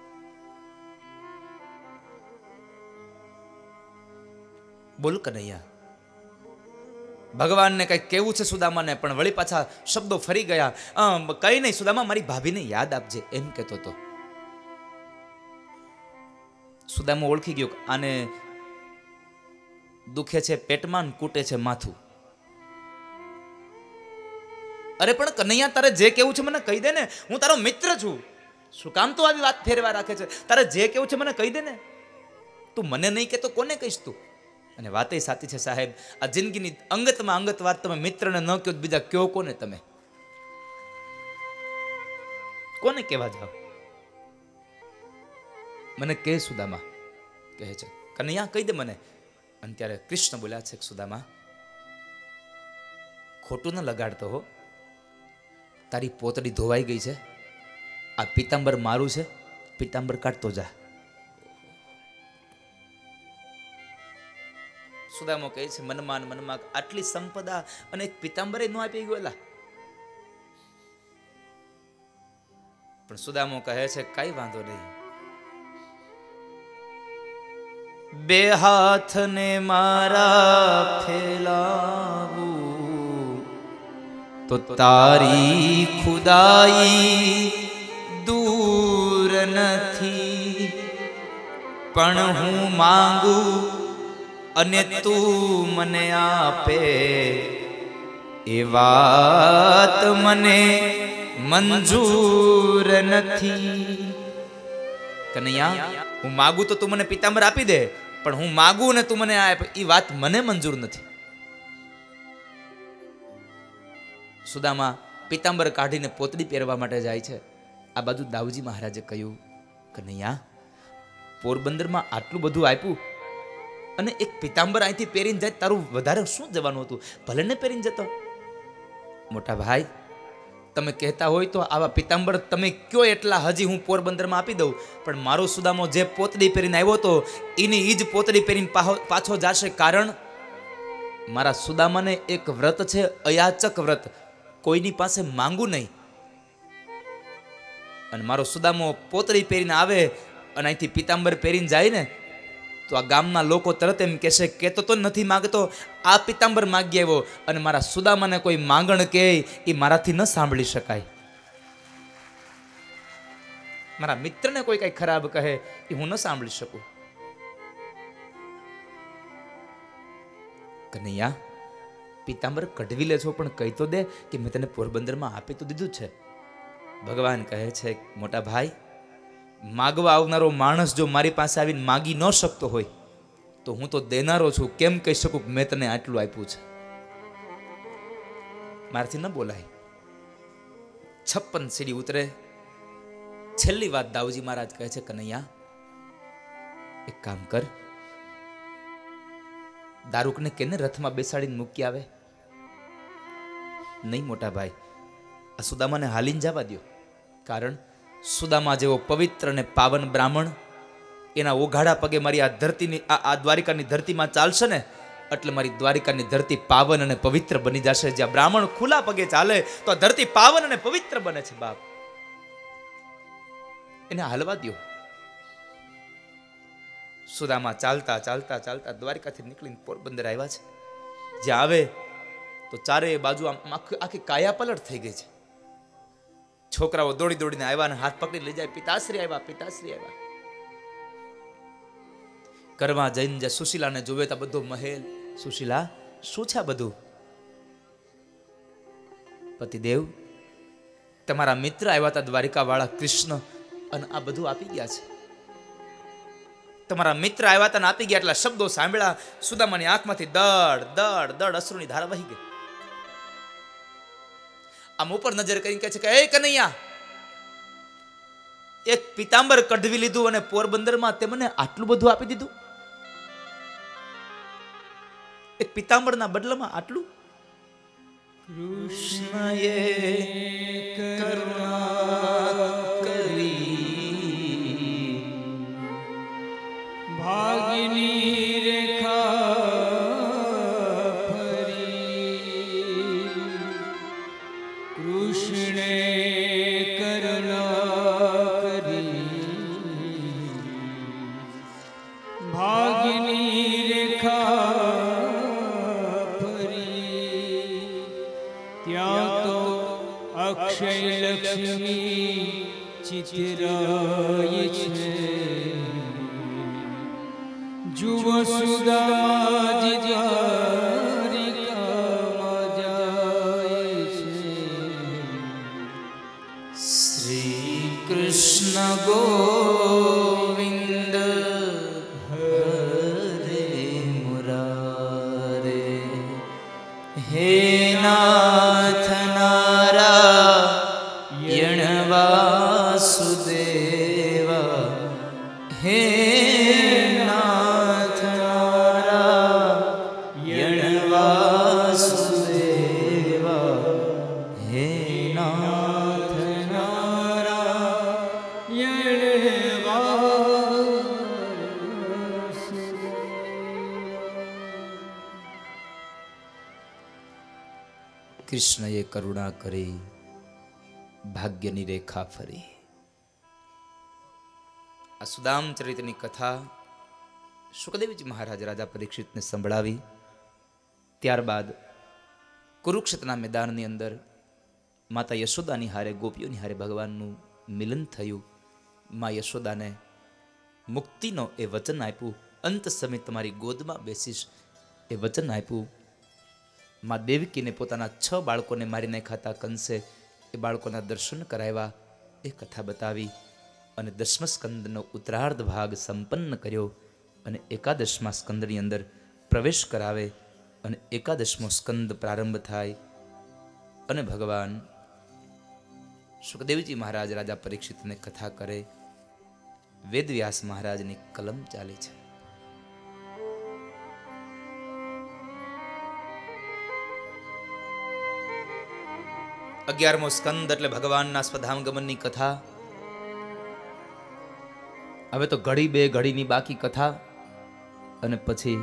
બોલ કનૈયા. ભગવાનને કંઈક કેવું છે સુદામાને પણ વળી પાછા શબ્દો ફરી ગયા. કઈ નહીં સુદામા, મારી ભાભીને યાદ આપજે એમ કહેતો હતો. સુદામા ઓળખી ગયો આને દુખે છે પેટમાં, કૂટે છે માથું. અરે પણ કનૈયા તારે જે કેવું છે મને કહી દે ને, હું તારો મિત્ર છું. શું કામ તો આવી વાત ફેરવા રાખે છે? તારે જે કેવું છે મને કહી દે ને. તું મને નહીં કે તો કોને કહીશ તું? અને વાત એ સાચી છે સાહેબ. આ જિંદગીની અંગતમાં અંગત વાત તમે મિત્રને ન કહો, બીજા કયો કોને? તમે કોને કહેવા જાઓ? મને કહે સુદામા, કહે છે કનૈયા કહી દે મને. અને ત્યારે કૃષ્ણ બોલ્યા છે સુદામા, ખોટું ન લગાડતો હો. તારી પોતડી ધોવાઈ ગઈ છે. આ પિતાંબર મારું છે, પિતાંબર કાઢતો જા. સુદામો કહે છે મનમાં મનમાં આટલી સંપદા અને એક પિતાંબરે ન આપી ગયેલા. પણ સુદામો કહે છે કઈ વાંધો નહીં, બે હાથ ને મારા ફેલાવું તો તારી ખુદાઈ દૂર નથી. પણ હું માંગુ અને તું મને આપે એ વાત મને મંજૂર નથી. કનૈયા હું માગું તો તું મને પિતાંબર આપી દે, પણ હું માગું ને તું મને આપ એ વાત મને મંજૂર નથી. સુદામા પિતાંબર કાઢીને પોતડી પહેરવા માટે જાય છે. આ બાજુ દાઉજી મહારાજે કહ્યું કનૈયા પોરબંદરમાં આટલું બધું આપ્યું અને એક પિતાંબર અહીંથી પહેરીને જાય, તારું વધારે શું જવાનું હતું? ભલે ને પહેરીને જતો. મોટા ભાઈ તમે કહેતા હોય તો આવા પિતાંબર તમે કયો એટલા હજી હું પોરબંદરમાં આપી દઉં, પણ મારો સુદામો જે પોતડી પહેરીને આવ્યો હતો એની ઈ જ પોતડી પહેરીને પાછો જશે. કારણ મારા સુદામાને એક વ્રત છે, અયાચક વ્રત, કોઈની પાસે માંગુ નહીં. અને મારો સુદામો પોતડી પહેરીને આવે અને અહીંથી પિતાંબર પહેરીને જાય ને તો આ ગામના લોકો તરત એમ કહેશે કેતો તો નથી માંગતો, આ પિતાંબર માગી આવ્યો. અને મારા સુદામાને કોઈ માંગણ કહે એ મારાથી ન સાંભળી શકાય. મારા મિત્રને કોઈ કઈ ખરાબ કહે એ હું ન સાંભળી શકું. કનૈયા પિતાંબર કઢવી લે છો, પણ કહી તો દે કે મેં તને પોરબંદરમાં આપી તો દીધું છે. ભગવાન કહે છે મોટા ભાઈ, માગવા આવનારો માણસ જો મારી પાસે આવીને માગી ન શકતો હોય તો હું તો દેનારો છું. કેમ કહી શકું મેં તને આટલું આપ્યું છે? મારાથી ન બોલાય. છપ્પન સીડી ઉતરે. છેલ્લી વાત દાઉજી મહારાજ કહે છે કનૈયા એક કામ કર, દારૂકને કેને રથમાં બેસાડીને મૂકી આવે. નહીં મોટા ભાઈ, આ સુદામાને હાલીને જવા દો. કારણ સુદામા જેવો પવિત્ર અને પાવન બ્રાહ્મણ એના ઓઘાડા પગે મારી આ ધરતીની આ દ્વારિકાની ધરતીમાં ચાલશે ને એટલે મારી દ્વારિકાની ધરતી પાવન અને પવિત્ર બની જશે. જ્યાં બ્રાહ્મણ ખુલ્લા પગે ચાલે તો આ ધરતી પાવન અને પવિત્ર બને છે. બાપ એને હાલવા દો. સુદામા ચાલતા ચાલતા ચાલતા દ્વારિકાથી નીકળીને પોરબંદર આવ્યા છે. જ્યાં આવે તો ચારે બાજુ આખી કાયા પલટ થઈ ગઈ છે. છોકરાઓ દોડી દોડીને આવ્યા અને હાથ પકડી લઈ જાય, પિતાશ્રી આવ્યા, પિતાશ્રી આવ્યા. ઘરમાં જઈને જે સુશીલાને જોવે તો બધો મહેલ. સુશીલા શું છે આ બધું? પતિદેવ તમારા મિત્ર આવ્યા હતા દ્વારિકા વાળા કૃષ્ણ અને આ બધું આપી ગયા છે. તમારા મિત્ર આવ્યા હતા ને આપી ગયા એટલા શબ્દો સાંભળ્યા. સુદામાની આંખમાંથી દડ દડ દડ અશ્રુની ધારા વહી ગઈ. આમ ઉપર નજર કરીને કહે છે કે એ કનૈયા, એક પિતાંબર કઢવી લીધું અને પોરબંદરમાં તે મને આટલું બધું આપી દીધું. એક પિતાંબરના બદલામાં આટલું. કૃષ્ણએ કરુણા કરી ભાગની લક્ષ્મી ચિતરાય છે. જુઓ સુદામા દ્વારિકામાં જાય છે. શ્રી કૃષ્ણ ગોવિંદ હરે મુરારે હે નાથ નારાયણ વાસુદેવા હે નાથ નારાયણ વાસુદેવા હે નાથ કૃષ્ણએ કરુણા કરી ભાગ્યની રેખા ફરી. આ સુદામ ચરિત્રની કથા સુખદેવજી મહારાજ રાજા પરીક્ષિતને સંભળાવી. ત્યારબાદ કુરુક્ષેત્રના મેદાનની અંદર માતા યશોદાની હારે ગોપીઓની હારે ભગવાનનું મિલન થયું. મા યશોદાને મુક્તિનો એ વચન આપ્યું. અંત સમય તમારી ગોદમાં બેસીશ એ વચન આપ્યું. મા દેવકીને પોતાના છ બાળકોને મારી નાખાતા કંસે એ બાળકોના દર્શન કરાવ્યા. એ કથા બતાવી અને દસમ સ્કંદનો ઉત્તરાર્ધ ભાગ સંપન્ન કર્યો અને એકાદશમા સ્કંદની અંદર પ્રવેશ કરાવે અને એકાદશમો સ્કંદ પ્રારંભ થાય અને ભગવાન સુખદેવજી મહારાજ રાજા પરીક્ષિતને કથા કરે. વેદવ્યાસ મહારાજની કલમ ચાલે છે. અગિયારમો સ્કંદ એટલે ભગવાનના સ્વધામ ગમનની કથા. હવે તો ઘડી બે ઘડીની બાકી કથા અને પછી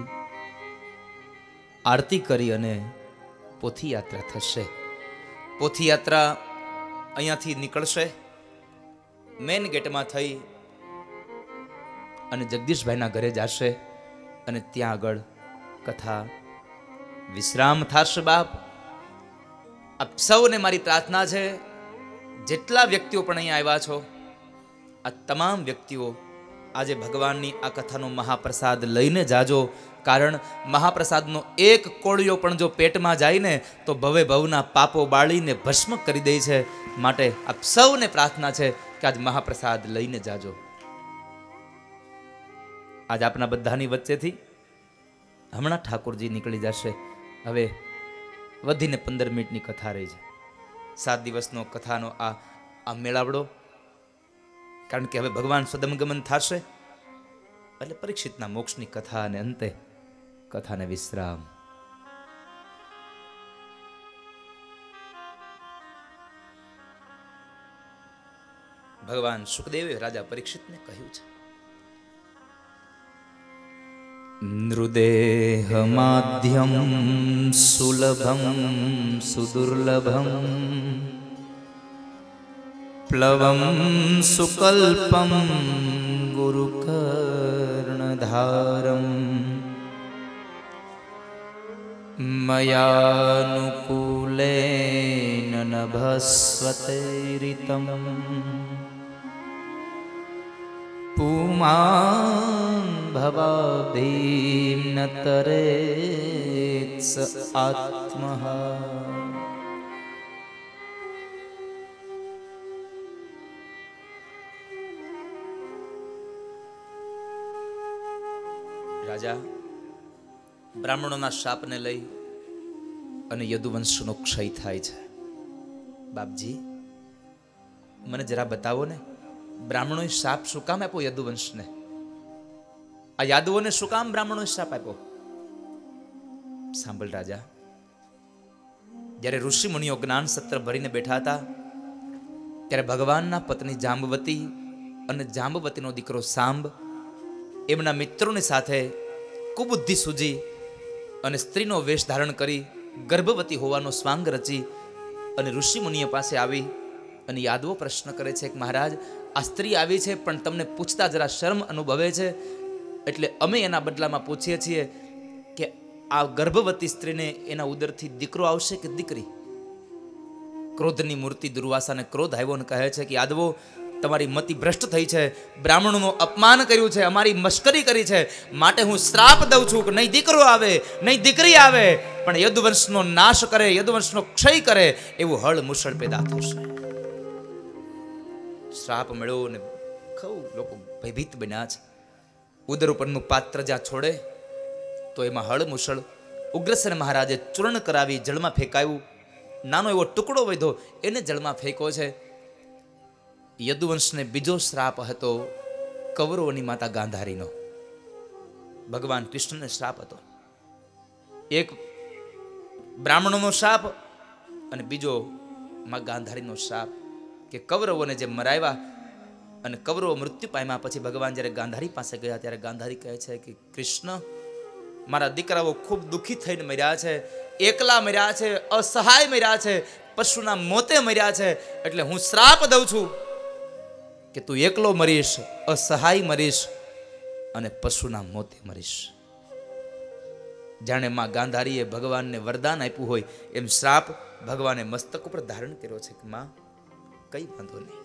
આરતી કરી અને પોથી યાત્રા થશે. પોથી યાત્રા અહીંયાથી નીકળશે. મેન ગેટમાં થઈ અને જગદીશભાઈના ઘરે જશે અને ત્યાં આગળ કથા વિશ્રામ થશે. બાપ, આપ સૌને મારી પ્રાર્થના છે, જેટલા વ્યક્તિઓ પણ અહીંયા આવ્યા છો, આ તમામ વ્યક્તિઓ આજે ભગવાનની આ કથાનો મહાપ્રસાદ લઈને જાજો. કારણ મહાપ્રસાદનો એક કોળિયો પણ જો પેટમાં જાય ને તો ભવે ભવના પાપો બાળીને ભસ્મ કરી દે છે. માટે આપ સૌને પ્રાર્થના છે કે આજ મહાપ્રસાદ લઈને જાજો. આજ આપના બધાની વચ્ચેથી હમણાં ઠાકોરજી નીકળી જશે. હવે વધીને પંદર મિનિટની કથા રહી છે. સાત દિવસનો કથાનો આ આ મેળાવડો. કારણ કે હવે ભગવાન સ્વદમગમન થશે એટલે પરીક્ષિતના મોક્ષની કથા અને અંતે કથાને વિશ્રામ. ભગવાન સુખદેવે રાજા પરીક્ષિતને કહ્યું છે, નૃદેહ માધ્યમ સુલભમ સુદુર્લભમ પ્લવમ સુકલ્પમ ગુરુકર્ણધારમ મયાનુકૂલેન નભસ્વતૈરિતમ પુમાન ભવાભીમ ન તરેત્સ આત્મહા. રાજા બ્રાહ્મણોના શાપને લઈ અને યદુવંશનો ક્ષય થાય છે. બાપજી, મને જરા બતાવો ને, બ્રાહ્મણોએ શાપ શું કામ આપ્યો યદુવંશને? આ યાદવોને શું કામ બ્રાહ્મણોએ શાપ આપ્યો? સાંભળ રાજા, જ્યારે ઋષિ મુનિઓ જ્ઞાન સત્ર ભરીને બેઠા હતા ત્યારે ભગવાનના પત્ની જાંબવતી અને જાંબવતીનો દીકરો સાંબ એમના મિત્રોની સાથે કુબુદ્ધિ સૂજી અને સ્ત્રીનો વેશ ધારણ કરી ગર્ભવતી હોવાનો સ્વાંગ રચી અને ઋષિ મુનિઓ પાસે આવી અને યાદવો પ્રશ્ન કરે છે કે મહારાજ, આ સ્ત્રી આવી છે પણ તમને પૂછતા જરા શરમ અનુભવે છે, એટલે અમે એના બદલામાં પૂછીએ છીએ કે આ ગર્ભવતી સ્ત્રીને એના ઉદરથી દીકરો આવશે કે દીકરી? ક્રોધની મૂર્તિ દુર્વાસાને ક્રોધ આવ્યો અને કહે છે કે યાદવો, તમારી મતિ ભ્રષ્ટ થઈ છે, બ્રાહ્મણોનું અપમાન કર્યું છે, અમારી મશ્કરી કરી છે, માટે હું શ્રાપ દઉં છું કે નહીં દીકરો આવે નહીં દીકરી આવે, પણ યદુવંશનો નાશ કરે, યદુવંશનો ક્ષય કરે એવું હળ મુસળ પેદા થશે. શ્રાપ મળ્યો ને ખઉ લોકો ભયભીત બન્યા છે. ઉદર ઉપરનું પાત્ર જ્યાં છોડે તો એમાં હળ મુસળ ઉગ્રસેન મહારાજે ચૂર્ણ કરાવી જળમાં ફેંકાયું. નાનો એવો ટુકડો વધ્યો એને જળમાં ફેંક્યો છે. યદુવંશને બીજો શ્રાપ હતો કૌરવોની માતા ગાંધારીનો. ભગવાન કૃષ્ણને શ્રાપ હતો. એક બ્રાહ્મણોનો શ્રાપ અને બીજો માં ગાંધારીનો શ્રાપ કે કૌરવોને જે મરાવ્યા અને કૌરવો મૃત્યુ પામ્યા પછી ભગવાન જ્યારે ગાંધારી પાસે ગયા ત્યારે ગાંધારી કહે છે કે કૃષ્ણ, મારા દીકરાઓ ખૂબ દુઃખી થઈને મર્યા છે, એકલા મર્યા છે, અસહાય મર્યા છે, પશુના મોતે મર્યા છે, એટલે હું શ્રાપ દઉં છું કે તું એકલો મરીશ, અસહાય મરીશ અને પશુના મોતે મરીશ. જાણે માં ગાંધારીએ ભગવાનને વરદાન આપ્યું હોય એમ શ્રાપ ભગવાને મસ્તક ઉપર ધારણ કર્યો છે કે માં કઈ વાંધો નહીં.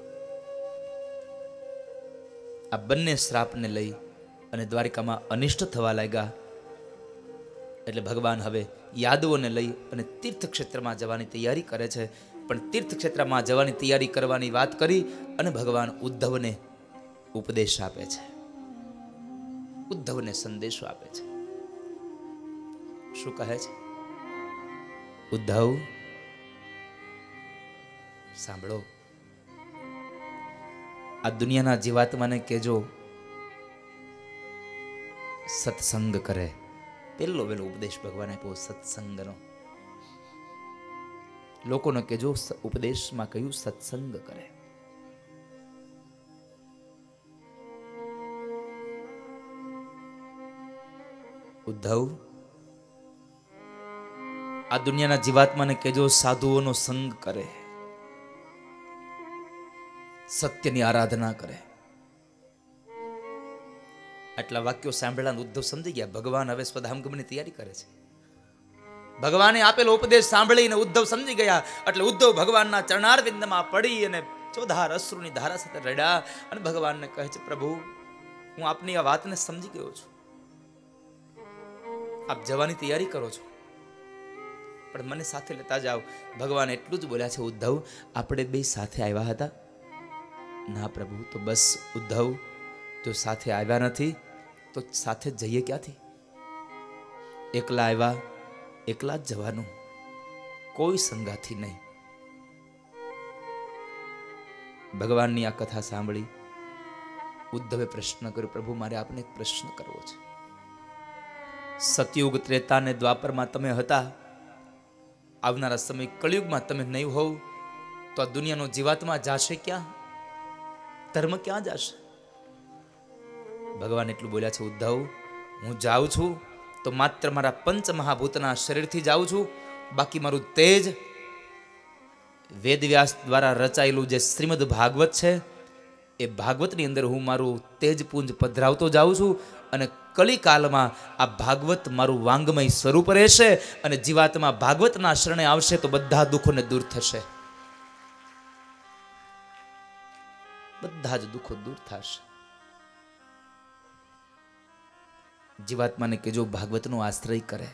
આ બંને શ્રાપને લઈ અને દ્વારિકામાં અનિષ્ટ થવા લાગ્યા. એટલે ભગવાન હવે યાદવોને લઈ અને તીર્થક્ષેત્રમાં જવાની તૈયારી કરે છે. પણ તીર્થક્ષેત્રમાં જવાની તૈયારી કરવાની વાત કરી અને ભગવાન ઉદ્ધવને ઉપદેશ આપે છે, ઉદ્ધવને સંદેશો આપે છે. શું કહે છે? ઉદ્ધવ સાંભળો, આ દુનિયાના જીવાત્માને કહેજો સત્સંગ કરે. પેલો પેલો ઉપદેશ ભગવાન આપ્યો સત્સંગનો. લોકોને કહેજો, ઉપદેશમાં કહ્યું સત્સંગ કરે. ઉદ્ધવ, આ દુનિયાના જીવાત્માને કહેજો સાધુઓનો સંગ કરે, સત્યની આરાધના કરે. આટલા વાક્યો સાંભળ્યા ઉદ્ધવ સમજી ગયા ભગવાન હવે સ્વધામગમનની તૈયારી કરે છે. ભગવાને આપેલો ઉપદેશ સાંભળીને ઉદ્ધવ સમજી ગયા. એટલે ઉદ્ધવ ભગવાનના ચરણારવિંદમાં પડી અને ચોધાર અશ્રુની ધારા સાથે રડ્યા અને ભગવાનને કહે છે, પ્રભુ, હું આપની આ વાતને સમજી ગયો છું. આપ જવાની તૈયારી કરો છો, પણ મને સાથે લેતા જાઓ. ભગવાન એટલું જ બોલ્યા છે, ઉદ્ધવ, આપણે બે સાથે આવ્યા હતા? ના પ્રભુ. તો બસ ઉદ્ધવ, જો સાથે આવ્યા નથી તો સાથે જઈએ ક્યાંથી? એકલા આવ્યા, એકલા જ જવાનું, કોઈ સંગાથી નહીં. ભગવાનની આ કથા સાંભળી ઉદ્ધવે પ્રશ્ન કર્યો, પ્રભુ, મારે આપને એક પ્રશ્ન કરવો છે. સતયુગ, ત્રેતા ને દ્વાપરમાં તમે હતા, આવનારા સમય કળિયુગમાં તમે નહીં હોવ તો આ દુનિયાનો જીવાત્મા જાશે ક્યાં? ધર્મ ક્યાં જશે? ભગવાન એટલું બોલ્યા છે, ઉદ્ધવ, હું જાઉં છું તો માત્ર મારા પંચ મહાભૂતના શરીરથી જાઉં છું. બાકી મારું તેજ વેદવ્યાસ દ્વારા રચાયેલું જે શ્રીમદ ભાગવત છે એ ભાગવતની અંદર હું મારું તેજપુંજ પધરાવતો જાઉં છું. અને કલિકાલમાં આ ભાગવત મારું વાંગમય સ્વરૂપ રહેશે અને જીવાત્મા ભાગવતના શરણે આવશે તો બધા દુઃખોને દૂર થશે, બધા જ દુઃખો દૂર થશે. જીવાત્માને કે જો ભાગવતનો આશ્રય કરે,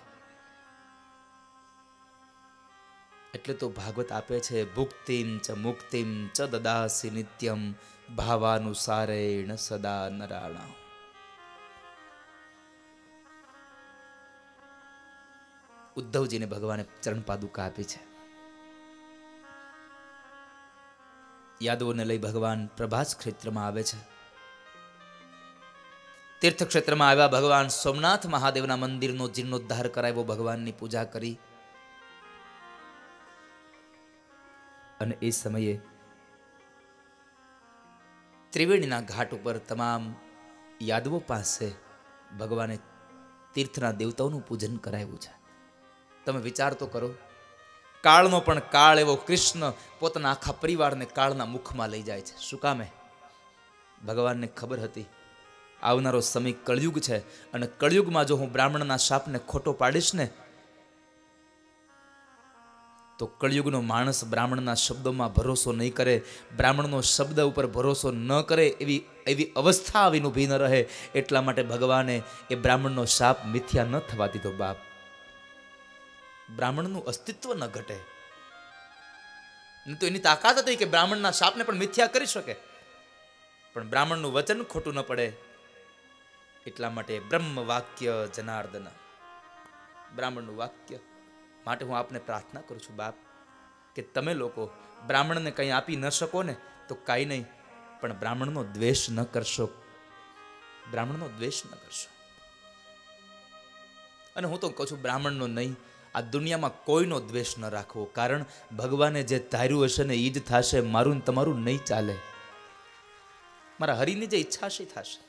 એટલે તો ભાગવત આપે છે, ભુક્તિમ ચ મુક્તિમ ચ દદાસી નિત્યમ ભાવાનુસારેણ સદા નરાણા. ઉદ્ધવજીને ભગવાને ચરણ પાદુકા આપી છે. યાદવોને લઈ ભગવાન પ્રભાસ ક્ષેત્રમાં આવે છે. તીર્થ ક્ષેત્રમાં આવ્યા ભગવાન સોમનાથ મહાદેવના મંદિરનો જીર્ણોદ્ધાર કરાવ્યો, ભગવાનની પૂજા કરી. અને એ સમયે ત્રિવેણીના ઘાટ ઉપર તમામ યાદવો પાસે ભગવાને તીર્થના દેવતાઓનું પૂજન કરાવ્યું છે. તમે વિચાર તો કરો, કાળનો પણ કાળ એવો કૃષ્ણ પોતાના આખા પરિવારને કાળના મુખમાં લઈ જાય છે. શું કામે? ભગવાનને ખબર હતી આવનારો સમય કળયુગ છે અને કળયુગમાં જો હું બ્રાહ્મણના શાપને ખોટો પાડીશ ને તો કળયુગનો માણસ બ્રાહ્મણના શબ્દોમાં ભરોસો નહીં કરે, બ્રાહ્મણનો શબ્દ ઉપર ભરોસો ન કરે એવી એવી અવસ્થા આવીને ઊભી ન રહે. એટલા માટે ભગવાને એ બ્રાહ્મણનો શાપ મિથ્યા ન થવા દીધો. બાપ, બ્રાહ્મણનું અસ્તિત્વ ન ઘટે. તો એની તાકાત હતી કે બ્રાહ્મણના શાપને પણ મિથ્યા કરી શકે, પણ બ્રાહ્મણનું વચન ખોટું ન પડે એટલા માટે બ્રહ્મ વાક્ય જનાર્દન, બ્રાહ્મણનું વાક્ય માટે હું આપને પ્રાર્થના કરું છું બાપ કે તમે લોકો બ્રાહ્મણને કંઈ આપી ન શકો ને તો કાંઈ નહીં, પણ બ્રાહ્મણનો દ્વેષ ન કરશો, બ્રાહ્મણનો દ્વેષ ન કરશો. અને હું તો કહું છું બ્રાહ્મણનો નહીં, આ દુનિયામાં કોઈનો દ્વેષ ન રાખવો, કારણ ભગવાને જે ધાર્યું હશે ને એ જ થશે. મારું ને તમારું નહીં ચાલે, મારા હરિની જે ઈચ્છા છે થશે.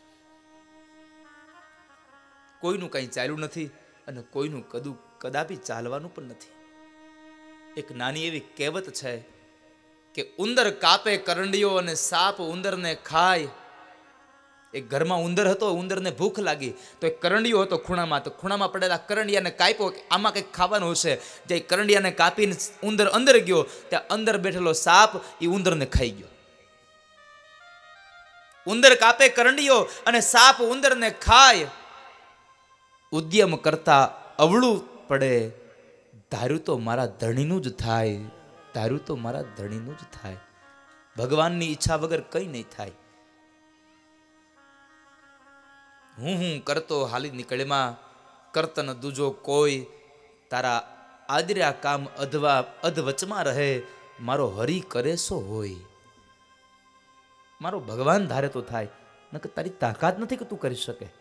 કોઈનું કંઈ ચાલ્યું નથી અને કોઈનું કદું કદાપી ચાલવાનું પણ નથી. એક નાની એવી કહેવત છે કે ઉંદર કાપે કરંડિયો અને સાપ ઉંદરને ખાય. એક ઘરમાં ઉંદર હતો, ઉંદરને ભૂખ લાગી તો એક કરંડિયો હતો ખૂણામાં, તો ખૂણામાં પડેલા કરંડિયાને કાપ્યો કે આમાં કંઈક ખાવાનું હશે. જે કરંડિયાને કાપીને ઉંદર અંદર ગયો, ત્યાં અંદર બેઠેલો સાપ એ ઉંદરને ખાઈ ગયો. ઉંદર કાપે કરંડિયો અને સાપ ઉંદરને ખાય. ઉદ્યમ કરતા અવળું પડે, ધાર્યું તો મારા ધણીનું જ થાય, ધાર્યું તો મારા ધણીનું જ થાય. ભગવાનની ઈચ્છા વગર કંઈ નહીં થાય. હું હું કરતો હાલી નીકળેમાં કરતન દૂજો કોઈ, તારા આદર્યા કામ અધવા અધવચમાં રહે, મારો હરી કરે સો હોય. મારો ભગવાન ધારે તો થાય, નકર તારી તાકાત નથી કે તું કરી શકે.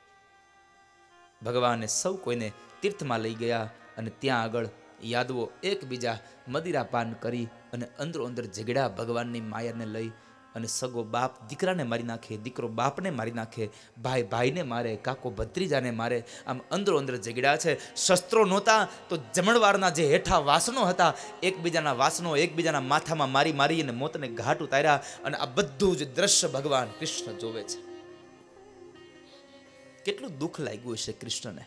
ભગવાને સૌ કોઈને તીર્થમાં લઈ ગયા અને ત્યાં આગળ યાદવો એકબીજા મદિરા પાન કરી અને અંદરો અંદર ઝઘડા. ભગવાનની માયાને લઈ અને સગો બાપ દીકરાને મારી નાખે, દીકરો બાપને મારી નાખે, ભાઈ ભાઈને મારે, કાકો ભત્રીજાને મારે. આમ અંદરો અંદર ઝઘડા છે. શસ્ત્રો નહોતા તો જમણવારના જે હેઠા વાસણો હતા, એકબીજાના વાસણો એકબીજાના માથામાં મારી મારી અને મોતને ઘાટ ઉતાર્યા. અને આ બધું જ દ્રશ્ય ભગવાન કૃષ્ણ જોવે છે. કેટલું દુઃખ લાગ્યું હશે કૃષ્ણને.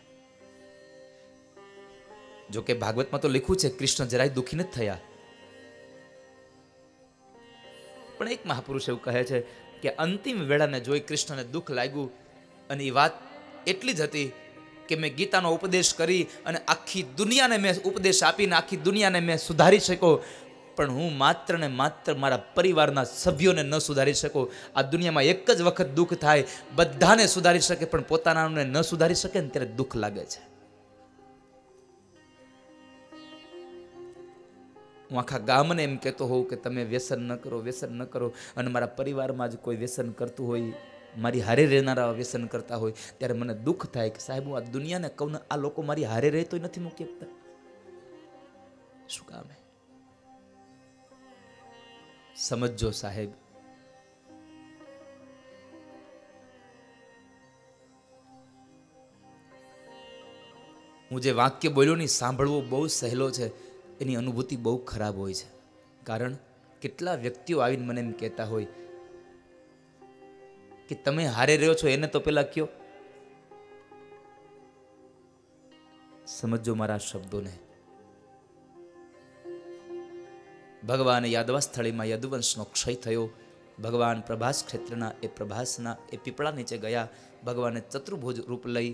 જો કે ભાગવતમાં તો લખ્યું છે કૃષ્ણ જરાય દુઃખી નથી થયા, પણ એક મહાપુરુષ એવું કહે છે કે અંતિમ વેળાને જોઈ કૃષ્ણને દુઃખ લાગ્યું. અને એ વાત એટલી જ હતી કે મેં ગીતાનો ઉપદેશ કરી અને આખી દુનિયાને મેં ઉપદેશ આપીને આખી દુનિયાને મેં સુધારી શક્યો, પણ હું માત્ર ને માત્ર મારા પરિવારના સભ્યોને ન સુધારી શકું. આ દુનિયામાં એક જ વખત દુઃખ થાય, બધાને સુધારી શકે પણ પોતાનાને ન સુધારી શકે ને ત્યારે દુઃખ લાગે છે. હું આખા ગામને એમ કહેતો હોઉં કે તમે વ્યસન ન કરો, વ્યસન ન કરો, અને મારા પરિવારમાં જ કોઈ વ્યસન કરતું હોય, મારી હારે રહેનારા વ્યસન કરતા હોય, ત્યારે મને દુઃખ થાય કે સાહેબ હું આ દુનિયાને કહું ને, આ લોકો મારી હારે રહે તોય નથી મૂકી શકતા. શું કામ? સમજો સાહેબ, હું જે વાક્ય બોલ્યો ને સાંભળવું બહુ સહેલો છે, એની અનુભૂતિ બહુ ખરાબ હોય છે. કારણ કેટલા વ્યક્તિઓ આવીને મને એમ કહેતા હોય કે તમે હારે રહ્યો છો એને તો પેલા કયો. સમજો મારા શબ્દોને. ભગવાન યાદવા સ્થળીમાં યદુવંશનો ક્ષય થયો. ભગવાન પ્રભાસ ક્ષેત્રના એ પ્રભાસના એ પીપળા નીચે ગયા. ભગવાને ચતુર્ભુજ રૂપ લઈ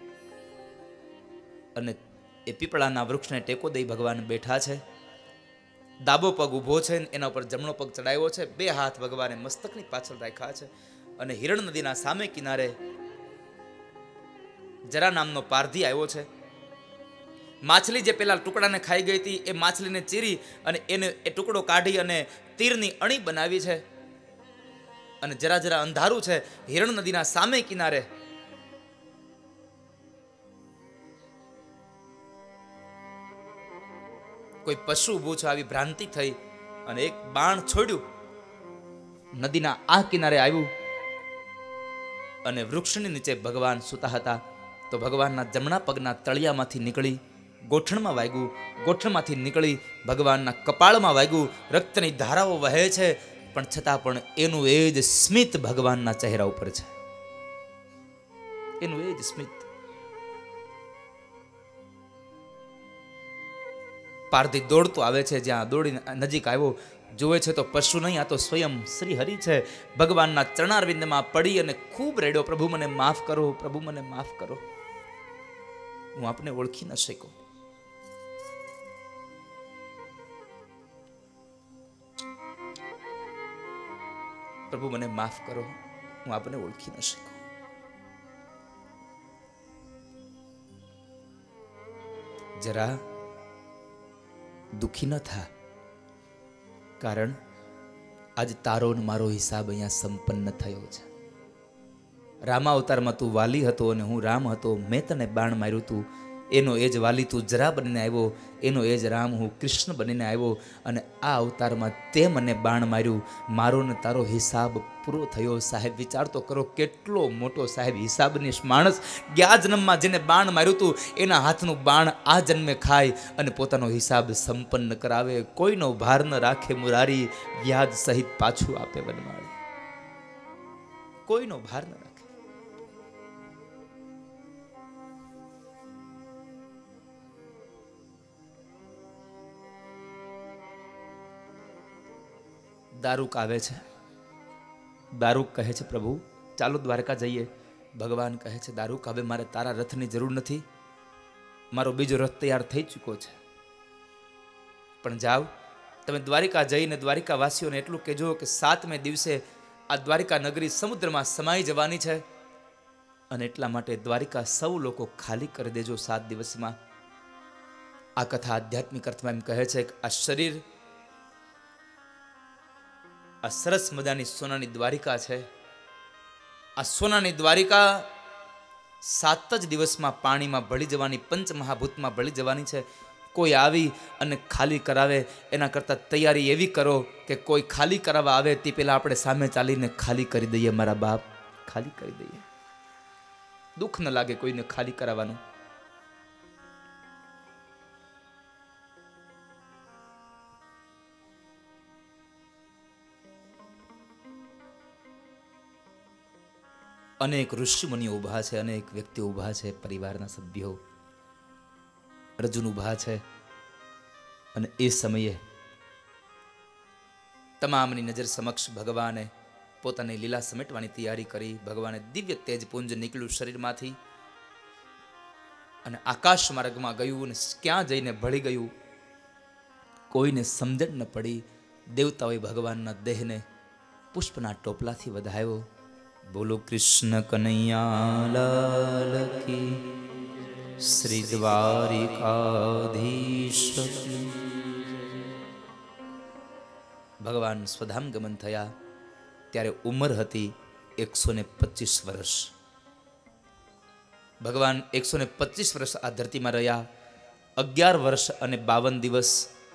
અને એ પીપળાના વૃક્ષને ટેકો દઈ ભગવાન બેઠા છે. ડાબો પગ ઊભો છે, એના ઉપર જમણો પગ ચડાવ્યો છે. બે હાથ ભગવાને મસ્તકની પાછળ રાખ્યા છે. અને હિરણ નદીના સામે કિનારે જરા નામનો પારધી આવ્યો છે. માછલી જે પેલા ટુકડાને ખાઈ ગઈ હતી એ માછલીને ચીરી અને એને એ ટુકડો કાઢી અને તીરની અણી બનાવી છે. અને જરા જરા અંધારું છે. હિરણ નદીના સામે કિનારે કોઈ પશુ ઊભું છે. આવી ભ્રાંતિ થઈ અને એક બાણ છોડ્યું, નદીના આ કિનારે આવ્યું અને વૃક્ષની નીચે ભગવાન સૂતા હતા. તો ભગવાનના જમણા પગના તળિયામાંથી નીકળી ગોઠણમાં વાગ્યું, ગોઠણમાંથી નીકળી ભગવાનના કપાળમાં વાગ્યું. રક્તની ધારાઓ વહે છે, પણ છતાં પણ એનું એ જ સ્મિત ભગવાનના ચહેરા ઉપર છે. એનું એ જ સ્મિત. પારધી દોડતો આવે છે. જ્યાં દોડીને નજીક આવ્યો, જોવે છે તો પશુ નહીં, આ તો સ્વયં શ્રી હરિ છે. ભગવાનના ચરણારવિંદમાં પડી અને ખૂબ રેડ્યો, પ્રભુ મને માફ કરો, પ્રભુ મને માફ કરો, હું આપને ઓળખી ન શક્યો. પ્રભુ મને માફ કરો, હું આપને ઓળખી ન શકું. જરા દુખી ન થા, કારણ આજ તારો ને મારો હિસાબ અહીંયા સંપન્ન થયો છે. રામાવતારમાં તું વાલી હતો અને હું રામ હતો. મેં તને બાણ માર્યું તું, એનો એ જ વાલી તું જરા બનીને આવ્યો, એનો એ જ રામ હું કૃષ્ણ બનીને આવ્યો. અને આ અવતારમાં તે મને બાણ માર્યું, મારો ને તારો હિસાબ પૂરો થયો. સાહેબ વિચાર તો કરો, કેટલો મોટો સાહેબ હિસાબની માણસ. ગયા જન્મમાં જેને બાણ માર્યું હતું એના હાથનું બાણ આ જન્મે ખાય અને પોતાનો હિસાબ સંપન્ન કરાવે. કોઈનો ભાર ન રાખે મુરારી, વ્યાજ સહિત પાછું આપે વનમાળી. કોઈનો ભાર ન રાખે. દારૂક આવે છે, દારૂક કહે છે પ્રભુ ચાલો દ્વારકા જઈએ. ભગવાન કહે છે દારૂક હવે મારે તારા રથની જરૂર નથી, મારો બીજો રથ તૈયાર થઈ ચૂક્યો છે. પણ જાઓ તમે દ્વારિકા જઈને દ્વારિકા વાસીઓને એટલું કહેજો કે સાતમે દિવસે આ દ્વારિકા નગરી સમુદ્રમાં સમાઈ જવાની છે અને એટલા માટે દ્વારિકા સૌ લોકો ખાલી કરી દેજો સાત દિવસમાં. આ કથા આધ્યાત્મિક અર્થમાં એમ કહે છે કે આ શરીર, આ સરસ મજાની સોનાની દ્વારિકા છે. આ સોનાની દ્વારિકા સાત જ દિવસમાં પાણીમાં ભળી જવાની, પંચમહાભૂતમાં ભળી જવાની છે. કોઈ આવી અને ખાલી કરાવે એના કરતાં તૈયારી એવી કરો કે કોઈ ખાલી કરાવવા આવે તે પહેલાં આપણે સામે ચાલીને ખાલી કરી દઈએ. મારા બાપ, ખાલી કરી દઈએ. દુઃખ ન લાગે કોઈને ખાલી કરાવવાનું. અનેક ઋષિમુનિઓ ઊભા છે, અનેક વ્યક્તિઓ ઊભા છે, પરિવારના સભ્યો. અર્જુન ઊભા છે અને એ સમયે તમામની નજર સમક્ષ ભગવાને પોતાની લીલા સમેટવાની તૈયારી કરી. ભગવાને દિવ્ય તેજપુંજ નીકળ્યું શરીરમાંથી અને આકાશ માર્ગમાં ગયું અને ક્યાં જઈને ભળી ગયું કોઈને સમજણ ન પડી. દેવતાઓએ ભગવાનના દેહને પુષ્પના ટોપલાથી વધાવ્યો. બોલો કૃષ્ણ કનૈયા લાલ કી, શ્રી દ્વારિકાધીશ. ભગવાન સ્વધામ ગમન થયા ત્યારે ઉંમર હતી એકસો ને પચીસ વર્ષ. ભગવાન એકસો ને પચીસ વર્ષ આ ધરતીમાં રહ્યા. અગિયાર વર્ષ અને બાવન દિવસ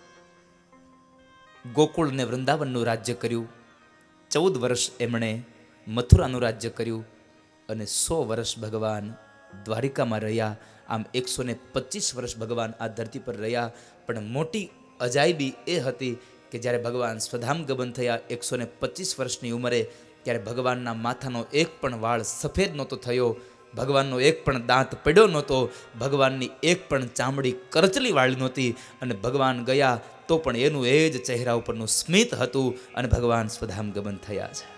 ગોકુળ ને વૃંદાવનનું રાજ્ય કર્યું. ચૌદ વર્ષ એમણે મથુરાનું રાજ્ય કર્યું અને સો વર્ષ ભગવાન દ્વારિકામાં રહ્યા. આમ એકસો ને પચીસ વર્ષ ભગવાન આ ધરતી પર રહ્યા. પણ મોટી અજાયબી એ હતી કે જ્યારે ભગવાન સ્વધામ ગમન થયા એકસો ને પચીસ વર્ષની ઉંમરે, ત્યારે ભગવાનના માથાનો એક પણ વાળ સફેદ નહોતો થયો, ભગવાનનો એક પણ દાંત પડ્યો નહોતો, ભગવાનની એક પણ ચામડી કરચલી વાળી નહોતી. અને ભગવાન ગયા તો પણ એનું એ જ ચહેરા ઉપરનું સ્મિત હતું અને ભગવાન સ્વધામ ગમન થયા છે.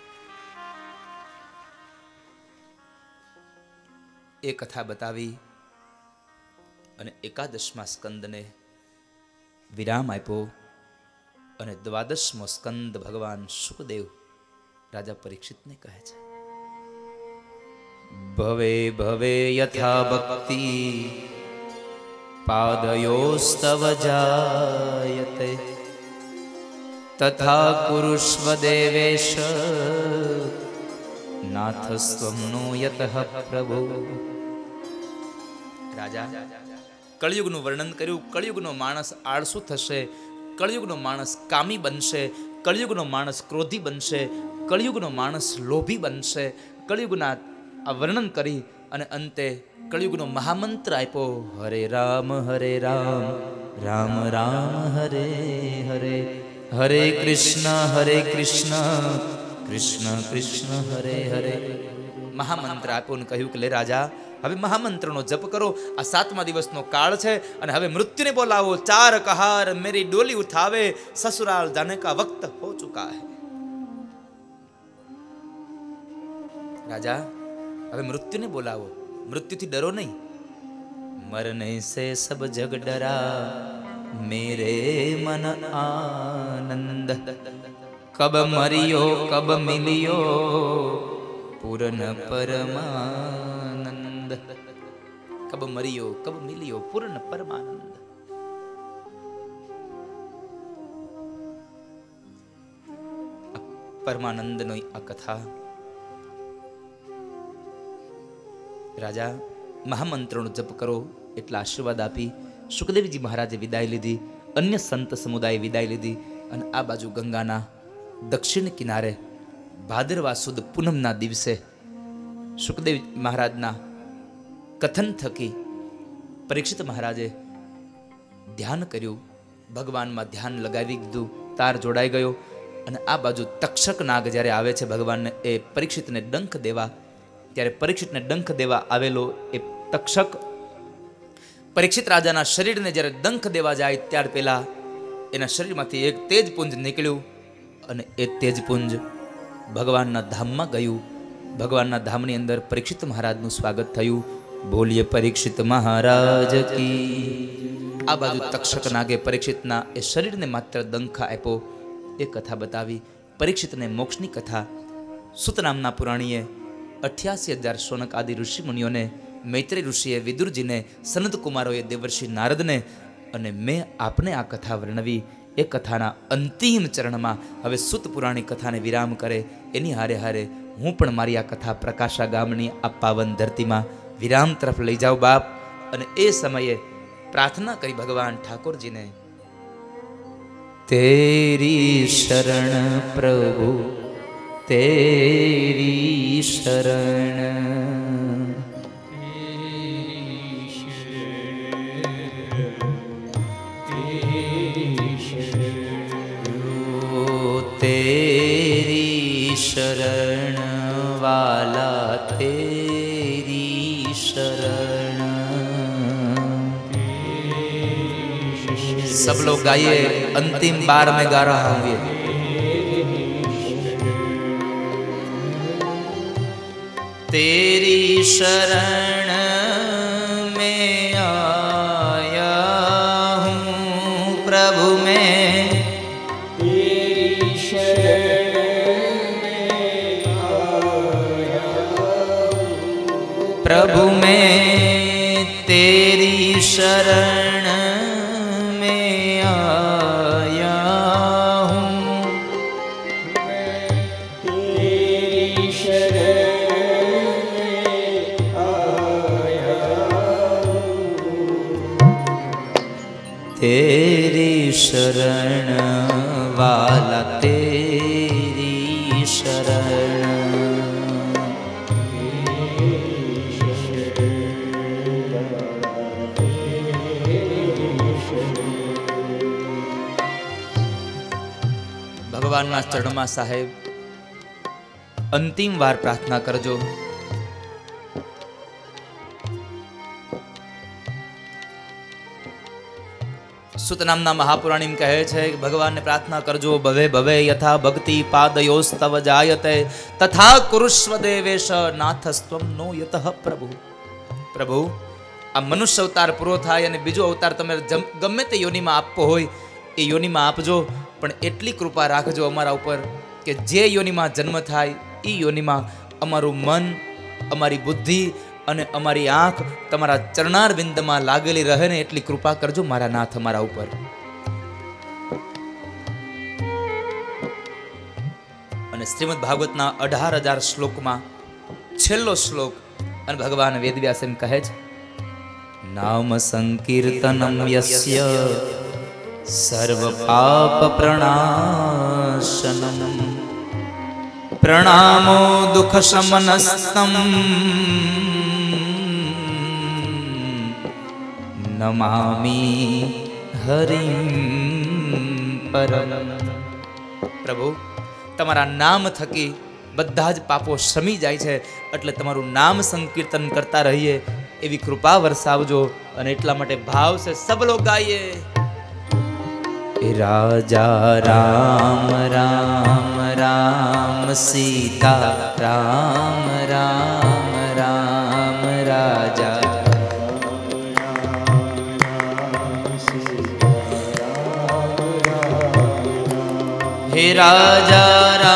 એ કથા બતાવી અને એકાદશમા સ્કંદને વિરામ આપ્યો અને દ્વાદશમો સ્કંદ ભગવાન શુકદેવ રાજા પરીક્ષિતને કહે છે, ભવે ભવે યથા ભક્તિ પાદયોસ્તવ જાયતે તથા કુરુષ્વ દેવેશ નાથસ્ત્વમ નો યતઃ પ્રભુ. રાજા કળિયુગનું વર્ણન કર્યું. કળિયુગનો માણસ આળસુ થશે, કળિયુગનો માણસ કામી બનશે, કળિયુગનો માણસ ક્રોધી બનશે, કળિયુગનો માણસ લોભી બનશે. કળિયુગના આ વર્ણન કરી અને અંતે કળિયુગનો મહામંત્ર આપ્યો, હરે રામ હરે રામ રામ રામ હરે હરે, હરે કૃષ્ણ હરે કૃષ્ણ કૃષ્ણ કૃષ્ણ હરે હરે. મહામંત્ર આપ્યો ને કહ્યું કે લે રાજા, હવે મહામંત્રનો જપ કરો. આ સાતમા દિવસનો કાળ છે અને હવે મૃત્યુને બોલાવો. ચાર કહાર મેરી ડોલી ઉઠાવે, સસુરાલ જાને કા વક્ત હો ચુકા હૈ. રાજા હવે મૃત્યુને બોલાવો, મૃત્યુથી ડરો નહીં. મરને સે સબ જગ ડરા, મેરે મન આનંદ. कब मरियो कब मिलियो पूर्ण परमानंद। कब मरियो कब मिलियो पूर्ण परमानंद। परमानंद नो आ कथा राजा महामंत्रों जप करो एटला आशीर्वाद आपी सुखदेवजी महाराजे विदाय लीधी। अन्य संत समुदाय विदाय लीधी અને આ બાજુ ગંગાના દક્ષિણ કિનારે ભાદરવા સુદ પૂનમના દિવસે સુખદેવ મહારાજના કથન થકી પરીક્ષિત મહારાજે ધ્યાન કર્યું, ભગવાનમાં ધ્યાન લગાવી દીધું, તાર જોડાઈ ગયો અને આ બાજુ તક્ષક નાગ જ્યારે આવે છે ભગવાનને એ પરીક્ષિતને ડંખ દેવા, ત્યારે પરીક્ષિતને ડંખ દેવા આવેલો એ તક્ષક પરીક્ષિત રાજાના શરીરને જ્યારે ડંખ દેવા જાય ત્યાર પહેલા એના શરીરમાંથી એક તેજપુંજ નીકળ્યું અને એ તેજપુંજ ભગવાનના ધામમાં ગયું. ભગવાનના ધામની અંદર પરીક્ષિત મહારાજનું સ્વાગત થયું. બોલીએ પરીક્ષિત મહારાજ કી. આ બાજુ તક્ષક નાગે પરીક્ષિતના એ શરીરને માત્ર ડંખ આપ્યો. એ કથા બતાવી. પરીક્ષિતને મોક્ષની કથા સુત નામના પુરાણીએ અઠ્યાસી હજાર સોનક આદિ ઋષિ મુનિઓને, મૈત્રી ઋષિએ વિદુરજીને, સનત કુમારોએ દેવર્ષિ નારદને અને મેં આપને આ કથા વર્ણવી. એ કથાના અંતિમ ચરણમાં હવે સુત પુરાણી કથાને વિરામ કરે એની હારે હારે હું પણ મારી આ કથા પ્રકાશા ગામની આ પાવન ધરતીમાં વિરામ તરફ લઈ જાઉં બાપ. અને એ સમયે પ્રાર્થના કરી ભગવાન ઠાકોરજીને, તેરી શરણ પ્રભુ તેરી શરણ, तेरी शरण वाला तेरी शरण. सब लोग गाइए, अंतिम बार में गा रहा हूं ये. तेरी शरण में आया हूं प्रभु में, प्रभु मैं तेरी शरण में आया हूँ, तेरी शरण में आया हूँ, तेरी शरण वाला तेरी शरण. ભગવાનના ચરણમાં સાહેબ અંતિમ વાર પ્રાર્થના કરજો. સુત નામના મહાપુરાણી કહે છે કે ભગવાનને પ્રાર્થના કરજો, ભવે ભવે યથા ભક્તિ પાદયોસ્તવ જાયતે તથા કુરુષ્વ દેવેશ નાથસ્ત્વમ નો યતઃ પ્રભુ. પ્રભુ આ મનુષ્ય અવતાર પૂરો થાય અને બીજો અવતાર તમે ગમે તે યોનિમાં આપવો હોય એ યોનિમાં આપજો, પણ એટલી કૃપા રાખજો અમારા ઉપર કે જે યોનિમાં જન્મ થાય એ યોનિમાં અમારું મન, અમારી બુદ્ધિ અને અમારી આંખ તમારા ચરણારવિંદમાં લાગેલી રહે ને એટલી કૃપા કરજો મારા નાથ અમારા ઉપર. અને શ્રીમદ ભાગવતના અઢાર હજાર શ્લોકમાં છેલ્લો શ્લોક અને ભગવાન વેદવ્યાસ એમ કહે છે, નામ સંકીર્તનમ યસ્ય સર્વ પાપ પ્રણાશનમ પ્રણામો દુઃખ શમનસ્તમ નમામી હરિમ પરમ. પ્રભુ તમારા નામ થકી બધા જ પાપો શમી જાય છે, એટલે તમારું નામ સંકીર્તન કરતા રહીએ એવી કૃપા વરસાવજો. અને એટલા માટે ભાવ છે સબ લોગ ગાઈએ, રાજા રામ રામ રામ સીતા રામ રામ રામ રાજા. હે રાજા